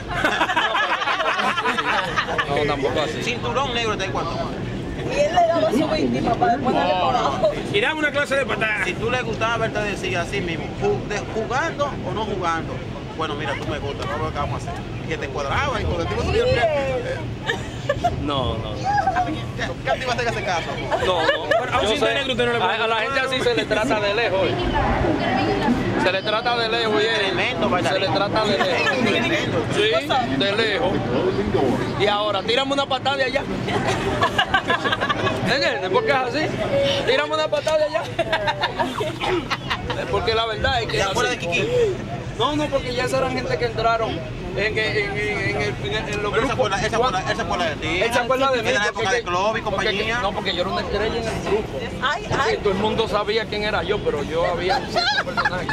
No, tampoco así. Cinturón negro de taekwondo. Y él le daba a su víctima para después darle por abajo. Y dame una clase de patada. Si tú le gustaba verte decir así mismo, jugando o no jugando, bueno, mira, tú me gustas, no lo que vamos a hacer. Y que te cuadraba y cuando te ibas a subir No. ¿Qué te ibas a hacer caso? No. A la gente así se le trata de lejos. Se le trata de lejos, se le trata de lejos. Sí, de lejos. Y ahora, tírame una patada de allá. ¿Entiendes? Porque es así. Tírame una patada de allá. Porque la verdad es que... ¿Te acuerdas de Kiki? No, porque ya esas eran gente que entraron en los grupos. Esa fue la de ti. Esa fue la de mí. En la época de Club y compañía. No, porque yo era una estrella en el grupo. Todo el mundo sabía quién era yo, pero yo había 5 personajes.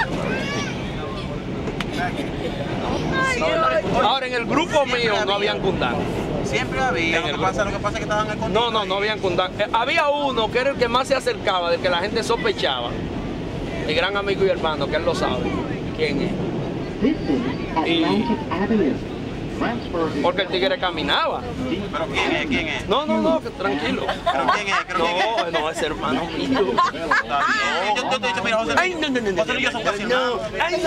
Ahora, en el grupo mío no habían cundados. Siempre había. Lo que pasa es que estaban escondidos. No habían cundados. Había uno que era el que más se acercaba, del que la gente sospechaba. Mi gran amigo y hermano, que él lo sabe. ¿Quién es? Porque el tigre caminaba. ¿Pero quién es? No, que tranquilo. ¿Pero quién es? No, es hermano mío. Yo te he dicho, mira, José Luis y yo son casi hermanos.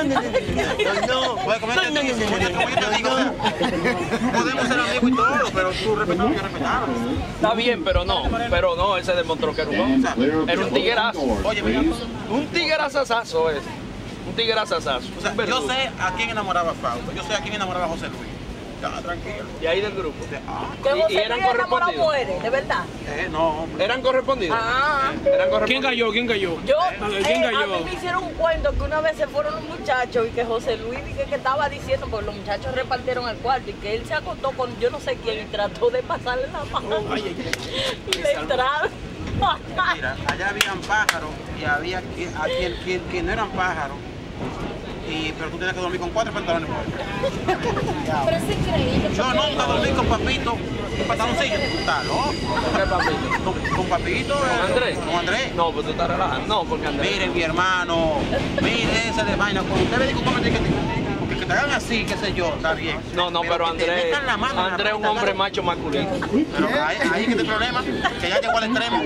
Podemos ser amigos y todo, pero tú respetas lo que respetamos. Está bien, pero no, él se demostró que era un hombre. Era un tiguerazo. Oye, mira. Un tiguerazazazo es. Un tiguerazazazo. O sea, yo sé a quién enamoraba a Fausto, yo sé a quién enamoraba a José Luis. Ya, tranquilo. Y ahí del grupo. ¿Y eran correspondidos? Mujeres, ¿de verdad? No, hombre. ¿Eran correspondidos? ¿Quién cayó? ¿Quién cayó? A mí me hicieron un cuento que una vez se fueron los muchachos y que José Luis que estaba diciendo, porque los muchachos repartieron el cuarto y que él se acostó con yo no sé quién y trató de pasarle la mano. Y le entraron. Mira, allá habían pájaros y había quien no eran pájaros. Pero tú tienes que dormir con 4 pantalones. Pero es increíble. Yo nunca dormí con Papito, un pantaloncillo. ¿Estás loco? ¿Qué Papito? ¿Con Papito? ¿Andrés? ¿Con Andrés? No, pues tú estás relajando. No, porque Andrés. Miren, mi hermano, miren ese de vaina. Cuando usted le digo, que te hagan así, qué sé yo, está bien. No, pero Andrés es un hombre macho masculino. Pero ahí es que el problema, que ya llegó al extremo.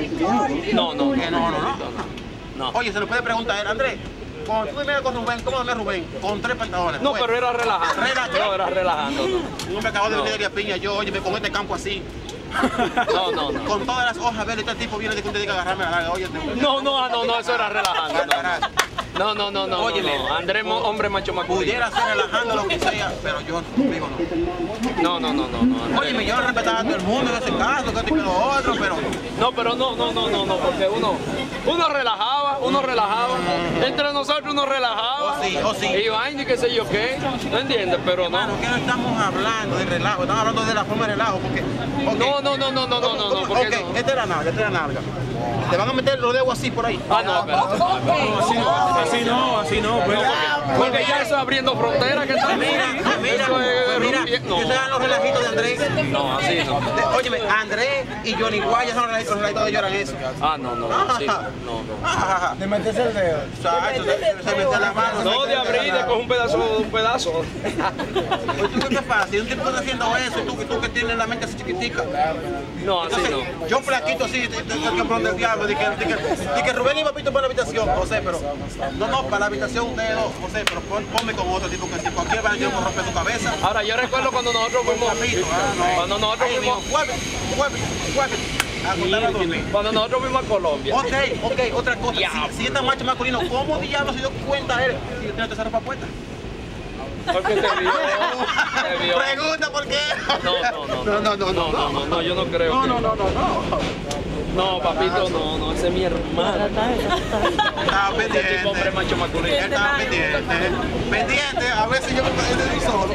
No. Oye, se lo puede preguntar a él, Andrés. Cuando tú dormías con Rubén, ¿cómo dormía Rubén? Con 3 pantalones. No, pero era relajando. No, era relajando. Un hombre acabó de venir de Piña, yo, oye, con este campo así. No. Con todas las hojas verdes, este tipo viene de que usted diga agarrarme la larga, oye. No, eso era relajando. No. Oye, Andrés, hombre macho masculino. Pudiera ser relajando lo que sea, pero yo conmigo no. No. Oye, yo respetaba a todo el mundo en ese caso, que esto y que lo otro, pero... No, porque uno relajaba. Entre nosotros uno relajaba. Oh, sí. Y vaina y qué sé yo qué. ¿No entiendes? Pero no. Claro, que no estamos hablando de relajo, estamos hablando de la forma de relajo, porque... No. Ok, esta es la nalga. Te van a meter los dedos así por ahí. No, espérate. así no, pues. Porque ya eso es abriendo fronteras que está. Mira, No. ¿ustedes saben los relajitos de Andrés? No, así no. Óyeme, Andrés y Johnny Guaya son los relajitos de ellos eran eso. Ah, no. Sí, no. De meterse el dedo. Chacho, se mete la mano. No, de abrir, de coger un pedazo. Pues tú qué fácil, un tipo está haciendo eso y tú que tienes la mente así chiquitica. No, así no. Yo flaquito así, el campeón del diablo, de que Rubén y Papito para la habitación, José, pero no, para la habitación ustedes dos, José, pero ponme con otro tipo que si cualquier baño me rompe tu cabeza. Ahora, yo recuerdo cuando nosotros fuimos. Cuando nosotros fuimos. Cuando nosotros fuimos a Colombia. Ok, otra cosa. Si este macho masculino, ¿cómo diablos se dio cuenta él si tiene tercera ropa puesta? Porque te vio. Pregunta por qué. No, yo no creo. No, papito, no, ese es mi hermano. Estaba pendiente. Tipo hombre macho masculino. Estaba pendiente, a ver si yo me quedé solo.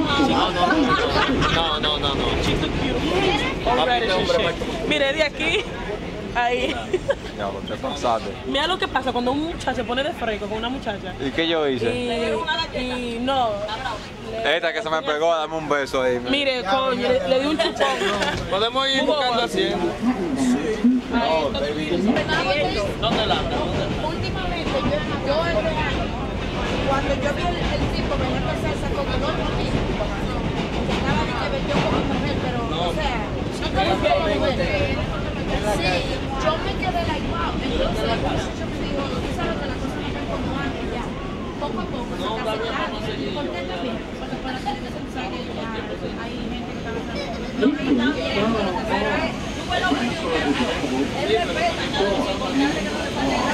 No, chiste cute. Papito, hombre macho. Mire, de aquí, ahí. Ya, lo te pasaste. Mira lo que pasa cuando un muchacho se pone de fresco con una muchacha. ¿Y qué yo hice? Y no. Esta que se me pegó, dame un beso ahí. Mire, coño, le di un chupón. Podemos ir buscando haciendo. ¿Dónde la? Últimamente, yo el verano, cuando yo vi el tipo venir a casarse con el otro tipo, que estaba de que vendió como mujer, pero, o sea, no como mujer. Sí, yo me quedé like, wow. Entonces, el muchacho me dijo, tú sabes que las cosas no están como antes ya. Poco a poco se está aceptando. ¿Por qué también? Porque para la televisión tú sabes que ya hay gente que está hablando. No me está bien, pero tú ves lo que yo veo. Él respeta, ¿no? Con tal de que no le falte nada.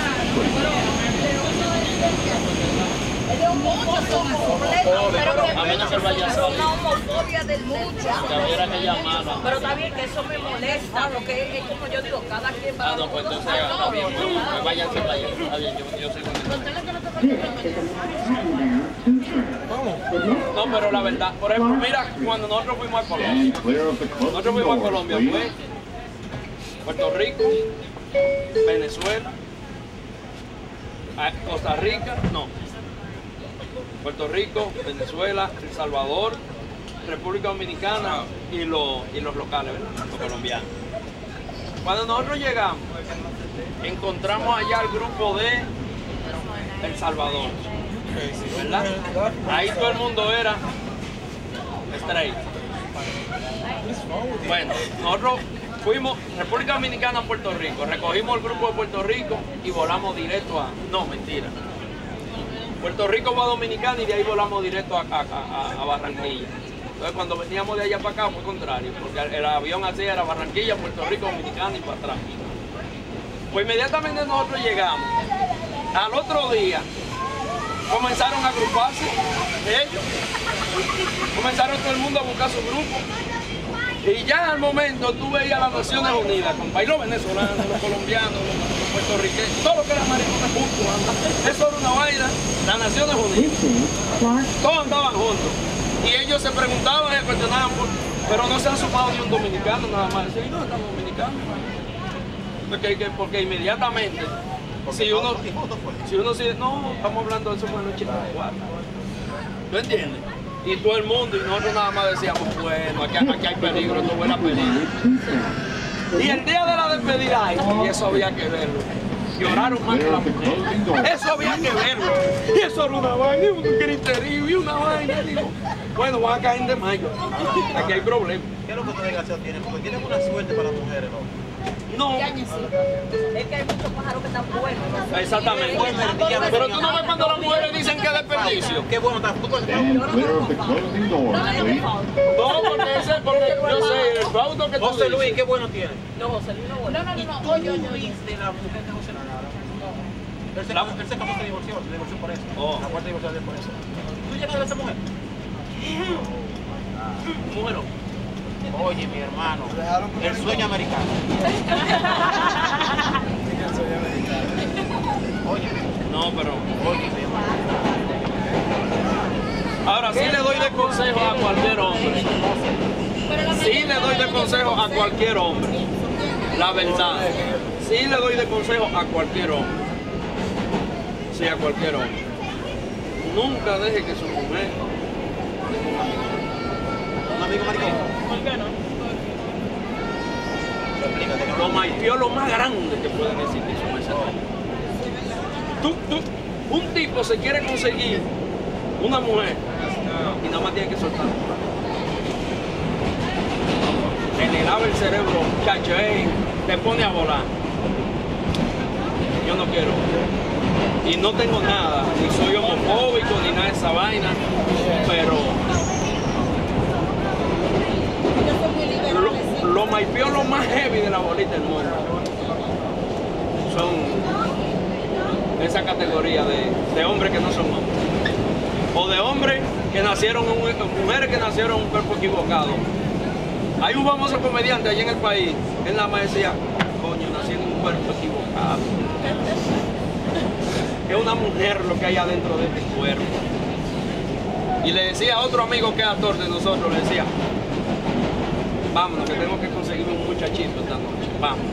Él es un monstruo completo, pero que A mí no se vaya a es salir. una homofobia del mucho. Que hubiera que llamarla. Pero está bien que eso me molesta, porque es como yo digo, cada quien va a No, pues entonces está bien, pues váyanse. Está bien, yo soy No, pero la verdad, por ejemplo, mira, cuando nosotros fuimos a Colombia, fue Puerto Rico, Venezuela, Costa Rica, Puerto Rico, Venezuela, El Salvador, República Dominicana y los locales, ¿verdad? Los colombianos. Cuando nosotros llegamos, encontramos allá el grupo de El Salvador, ¿verdad? Ahí todo el mundo era straight. Bueno, nosotros fuimos República Dominicana a Puerto Rico, recogimos el grupo de Puerto Rico y volamos directo a... No, mentira. Puerto Rico va a Dominicana y de ahí volamos directo a Barranquilla. Entonces cuando veníamos de allá para acá fue contrario, porque el avión así era Barranquilla, Puerto Rico, Dominicana y para atrás. Pues inmediatamente nosotros llegamos. Al otro día comenzaron a agruparse ellos, comenzaron todo el mundo a buscar su grupo. Y ya al momento tú veías las Naciones Unidas, compa, y los venezolanos, los colombianos, los puertorriqueños, todo lo que era maricones juntos. Eso era una vaina, las Naciones Unidas. Todos andaban juntos. Y ellos se preguntaban y se cuestionaban, pero no se han sumado ni un dominicano nada más. Decían, ¿dónde están los dominicanos? Porque inmediatamente, si uno dice, no, estamos hablando de eso con el 84. ¿Tú entiendes? Y todo el mundo, y nosotros nada más decíamos, bueno, aquí hay peligro, esto huele a peligro. Y el día de la despedida, y eso había que verlo. Lloraron más que la mujer. Eso había que verlo. Y eso era una vaina, un griterío y una vaina. Y digo, bueno, van a caer de mayo. Aquí hay problemas. ¿Qué es lo que ustedes desgraciados tienen? Porque tienen una suerte para las mujeres, ¿no? No, es que hay muchos pájaros que están buenos. Exactamente. Pero tú no ves cuando las mujeres dicen que es desperdicio. Qué bueno está. Stand clear of the closing doors, please. No, porque yo sé, el flauto que tú José Luis, dices. qué bueno tiene. No, José Luis no bueno. No, oye. De la mujer de José Luis. Él se casó, se divorció por eso. La cuarta divorciada por eso. ¿Tú llegas a esa mujer? Mujer. Oye, mi hermano, el sueño americano. Oye, no, pero... Oye, mi hermano. Ahora sí le doy de consejo a cualquier hombre. Sí le doy de consejo a cualquier hombre. La verdad. Sí le doy de consejo a cualquier hombre. decía a cualquier hombre, nunca deje que su mujer... ¿Un amigo maricón? ¿Por qué no? Los maifiolos más grandes que pueden existir son esas cosas. Un tipo se quiere conseguir una mujer y nada más tiene que soltar. Le lava el cerebro, muchacho, te pone a volar. Yo no quiero. Y no tengo nada, ni soy homofóbico, ni nada de esa vaina, pero los maifiolos más heavy de la bolita del mundo son esa categoría de hombres que no son hombres. O de hombres que nacieron, mujeres que nacieron en un cuerpo equivocado. Hay un famoso comediante allí en el país, él nada más decía, coño, nací en un cuerpo equivocado. Es una mujer lo que hay adentro de este cuerpo. Y le decía a otro amigo que es actor de nosotros, le decía, vámonos, que tengo que conseguirme un muchachito esta noche, vamos.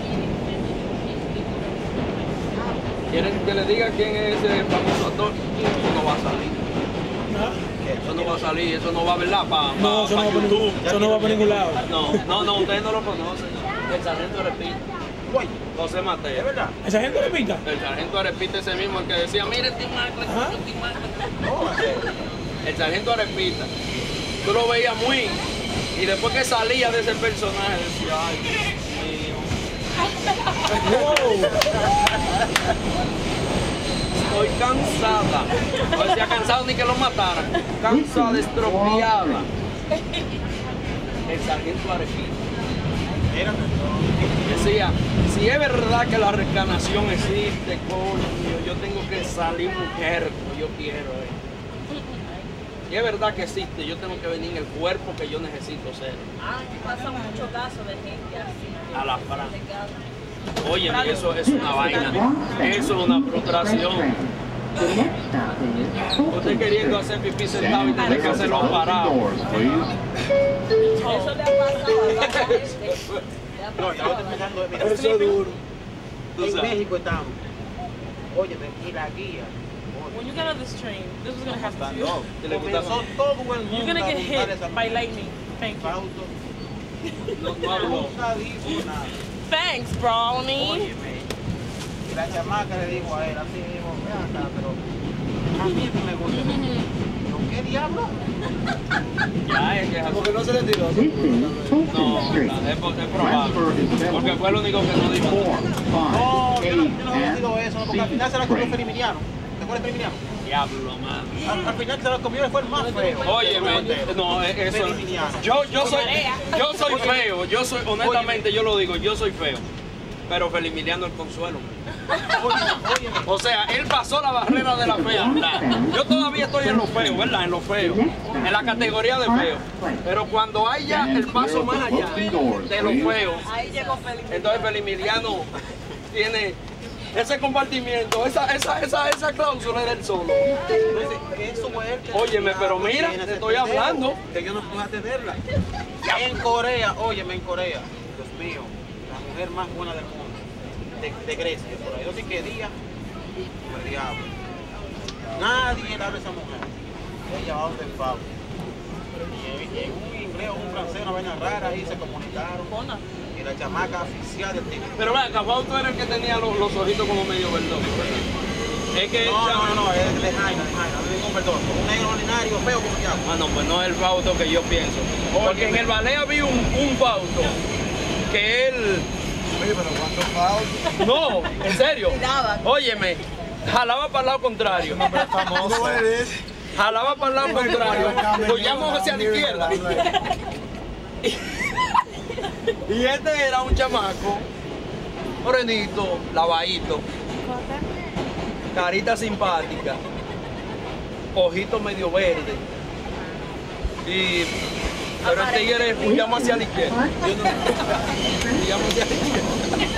¿Quieren que le diga quién es ese famoso actor? Eso no va a salir. Eso no va a salir, eso no va a verla para YouTube. Eso no va para ningún lado. No, ustedes no lo conocen. El sargento Arepita. José Mateo. ¿Es verdad? ¿El sargento Arepita? El sargento Arepita ese mismo, el que decía, mire, Tim el sargento Arepita. Tú lo veías muy... Y después que salía de ese personaje, decía, ay, Dios mío. Estoy cansada. No decía cansado ni que lo mataran. Cansada, estropeada. El sargento Arepita. Decía, si es verdad que la reencarnación existe, coño, yo tengo que salir mujer como yo quiero. Si es verdad que existe, yo tengo que venir en el cuerpo que yo necesito ser. Pasan muchos casos de gente así. A la frase. Oye, eso es una vaina. Eso es una frustración. Usted queriendo hacer pipí sentado y tener que hacerlo parado. Eso le ha pasado a la gente. No, yo estoy pensando, mira, Eso es duro. en México estamos. Oye, y la guía. When you get on this train, this was gonna happen to you. Comenzó todo el mundo. You're gonna get hit by lightning. Thank you. No hablo. Thanks, Brownie. Óyeme, y la chamaca le dijo a él, así mismo, ven acá, pero a mí eso me gusta. ¿No qué diablo? Ya, es que Porque no se le tiró. no, es probable. Porque fue lo único que no dijo. No, yo no digo eso, porque al final se la comió Feliminiano. ¿Te acuerdas de Feliminiano? Diablo, man. Al final se la comió y fue el más feo. Óyeme, no, eso. Yo soy feo, honestamente, yo lo digo, yo soy feo. Pero Felimiliano el consuelo. O sea, él pasó la barrera de la fealdad. Yo todavía estoy en lo feo, ¿verdad? En lo feo. En la categoría de feo. Pero cuando haya el paso más allá de lo feo, entonces Felimiliano tiene ese compartimiento, esa cláusula del solo. Óyeme, pero mira, te estoy hablando. Que yo no puedo tenerla. En Corea, óyeme, en Corea, Dios mío, la mujer más buena del mundo, de Grecia, por ahí, yo sí que día, el diablo. Nadie le habla a esa mujer. Ella va donde el Fausto. Y un inglés o un francés, una vaina rara, ahí se comunicaron. Y la chamaca oficial del tipo. Pero venga, Fausto era el que tenía los ojitos como medio verdosos, ¿verdad? Es que no, es de Jaina, ningún perdón. Un negro ordinario, feo como ya. Ah, no, pues no es el Fausto que yo pienso. Porque en el ballet había un Fausto que él... Oye, pero ¿cuántos Fausto? No, en serio. Óyeme, jalaba para el lado contrario. Jalaba para el lado contrario. Lo llamo hacia la izquierda. Y este era un chamaco, morenito, lavadito, carita simpática, ojito medio verde. Pero el tigre llama hacia la izquierda. Llama hacia la izquierda.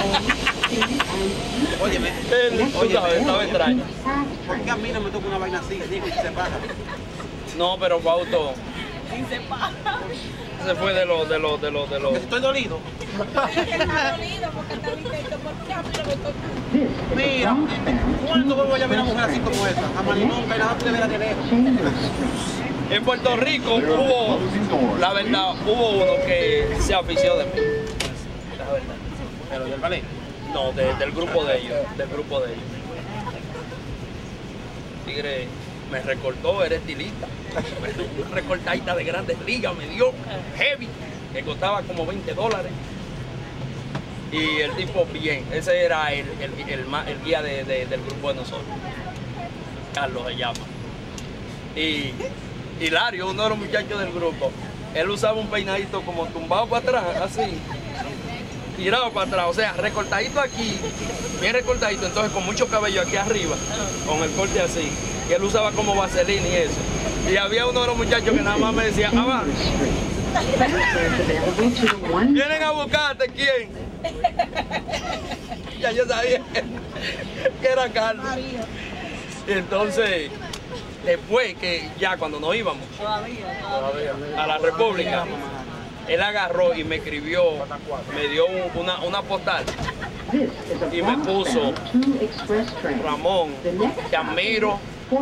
Óyeme, estaba extraño. ¿Por qué a mí no me toca una vaina así? Digo, y se pasa. No, pero Fausto se fue de lo. Estoy dolido. Mira, ya. ¿Cuándo vuelvo a ver una mujer así como esa? A Marinón, que nada te verá de lejos. En Puerto Rico hubo, la verdad, hubo uno que se afició de mí. La verdad. ¿Pero del ballet? No, del grupo de ellos, Tigre me recortó, era estilista. Una recortadita de Grandes Ligas me dio, heavy, que costaba como $20. Y el tipo bien, ese era el guía del grupo de nosotros. Carlos se llama. Y Hilario, uno de los muchachos del grupo, él usaba un peinadito como tumbado para atrás, así, tirado para atrás, o sea, recortadito aquí, bien recortadito, entonces con mucho cabello aquí arriba, con el corte así, y él usaba como vaselina y eso. Y había uno de los muchachos que nada más me decía, avanza. Vienen a buscarte, ¿quién? Ya yo sabía que era Carlos. Y entonces, después que ya cuando nos íbamos a la República, él agarró y me escribió, me dio una postal y me puso, Ramón, te admiro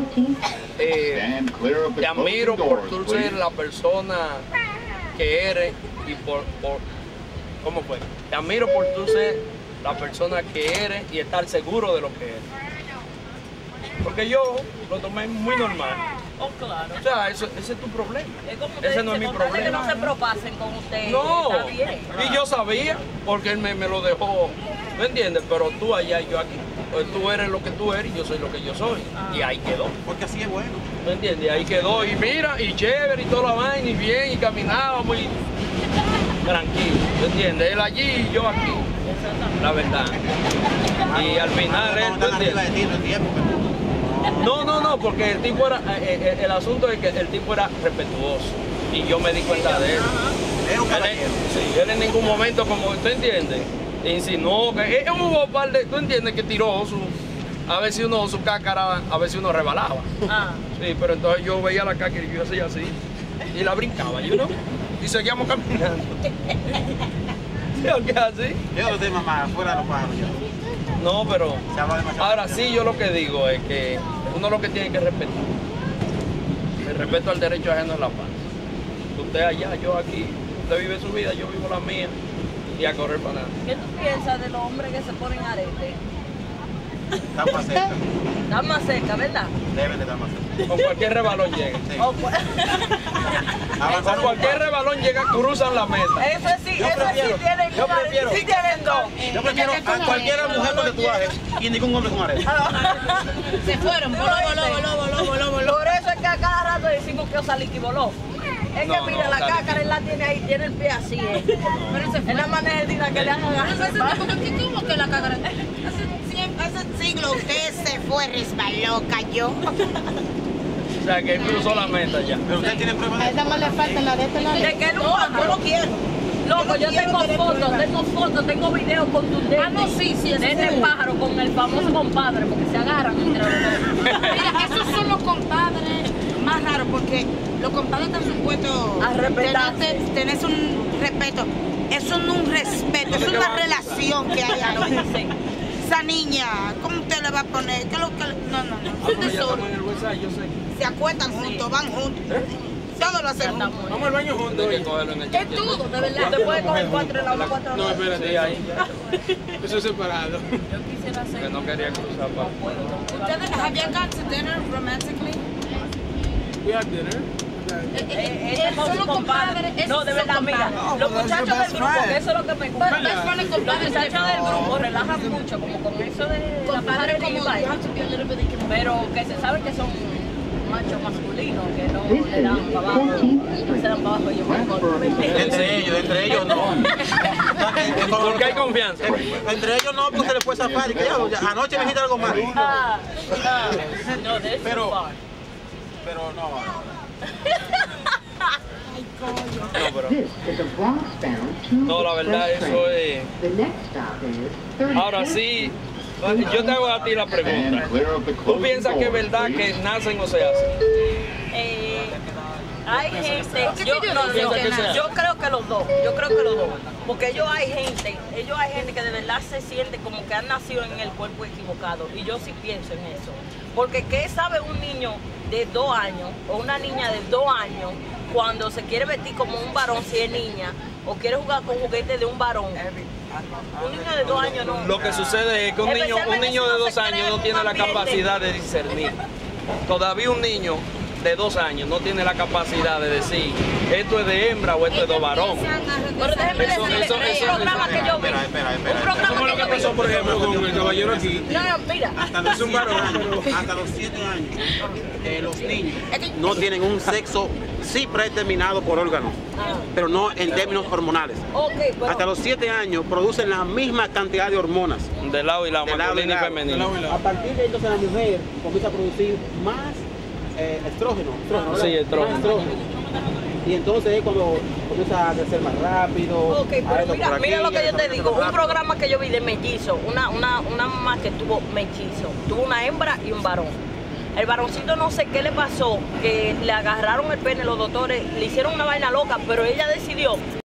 por tú ser la persona que eres y por ¿cómo fue? Te admiro por tú ser la persona que eres y estar seguro de lo que eres. Porque yo lo tomé muy normal. Oh, claro. O sea, ese es tu problema. Ese no es mi problema. Que no se propasen con usted. No, está bien. Y yo sabía, porque él me lo dejó, ¿me entiendes? Pero tú allá y yo aquí. Pues tú eres lo que tú eres y yo soy lo que yo soy. Y ahí quedó. Porque así es bueno. ¿Me entiendes? Y ahí quedó. Y mira, y chévere, y toda la vaina, y bien, y caminábamos, y tranquilo. ¿Me entiendes? Él allí y yo aquí. La verdad. Y al final él, ¿me entiendes? No, porque el tipo era, el asunto es que el tipo era respetuoso y yo me di cuenta de él. Sí, él en ningún momento, como usted entiende, insinuó que hubo un par de, tú entiendes, que tiró a ver si su cácara, a ver si uno rebalaba. Sí, pero entonces yo veía la cácara y yo hacía así y la brincaba, y seguíamos caminando. ¿Sí o qué así? Yo de mamá, fuera de los pájaros ya. No, pero ahora sí yo lo que digo es que uno lo que tiene que respetar. El respeto al derecho ajeno es la paz. Usted allá, yo aquí. Usted vive su vida, yo vivo la mía. Y a correr para nada. ¿Qué tú piensas de los hombres que se ponen arete? Está más cerca. Está más cerca, ¿verdad? Deben de estar más cerca. Con cualquier rebalón llega. Sí. Con cualquier rebalón llega, cruzan la meta. Eso sí tienen yo prefiero, sí tienen dos. Yo prefiero a cualquier mujer con tatuaje y ningún hombre con arete. Se fueron, voló. Por eso es que a cada rato decimos que Osaliki voló. Es que mira, la cácara él la tiene ahí, tiene el pie así. Pero se fue. Es la manera que le hagan ¿Cómo que la cácara? Hace siglo usted se fue, resbaló, cayó. O sea, que él cruzó la meta ya. Pero usted tiene pruebas de A esa más le falta la de este lado. De que él yo no quiero. Loco, yo tengo fotos, tengo videos contundentes. Ah, no, sí, de ese pájaro con el famoso compadre, porque se agarran entre los dos. Mira, esos son los compadres más raros, porque los compadres están supuestos a respetarse. Tenés un respeto. Eso no es un respeto, es una relación que hay ahí. Esa niña, ¿cómo usted le va a poner? ¿Qué es lo que no. Es un tesoro. Se acuestan juntos, van juntos. Todo lo hacen juntos. Vamos al baño juntos. Es todo, de verdad. Te puedes coger 4 en la 4 en la. No, espérate, ahí. Eso es separado. Yo quisiera hacer. Que no quería cruzar para. ¿Ustedes habían gone to dinner romantically? We had dinner. Son los compadres. No, de verdad, mira, los muchachos del grupo, que eso es lo que me gusta. Los muchachos del grupo relajan mucho, como con eso de la pajarería y vaina. Pero que se sabe que son machos masculinos, que no le dan para abajo, se dan para abajo y yo me corto. Entre ellos no. Porque hay confianza. Entre ellos no, porque se les puede zafar. Y que ya, anoche me dijiste algo más. No, de eso. Pero no. No, la verdad, eso es. Ahora sí, yo te hago a ti la pregunta. ¿Tú piensas que es verdad que nacen o se hacen? Hay gente, yo creo que los dos, porque ellos hay gente que de verdad se siente como que han nacido en el cuerpo equivocado, y yo sí pienso en eso, porque ¿qué sabe un niño de 2 años o una niña de 2 años cuando se quiere vestir como un varón si es niña, o quiere jugar con juguetes de un varón? Un niño de 2 años no. Lo que sucede es que un niño de 2 años no tiene la capacidad de discernir. Todavía un niño de 2 años no tiene la capacidad de decir esto es de hembra o esto es de varón. Pero déjeme decirle, un programa que yo vi. Eso fue lo que pasó, por ejemplo, con el caballero aquí. No, mira. Hasta los 7 años, los niños no tienen un sexo sí predeterminado por órganos, pero no en términos hormonales. Hasta los 7 años producen la misma cantidad de hormonas. De lado y lado, masculino y femenino. A partir de entonces la mujer comienza a producir más estrógeno. Sí, estrógeno. Y entonces es cuando comienza a crecer más rápido. Pero mira lo que yo te digo, un programa que yo vi de mellizo, una mamá que tuvo mellizo, tuvo una hembra y un varón. El varoncito no sé qué le pasó, que le agarraron el pene los doctores, le hicieron una vaina loca, pero ella decidió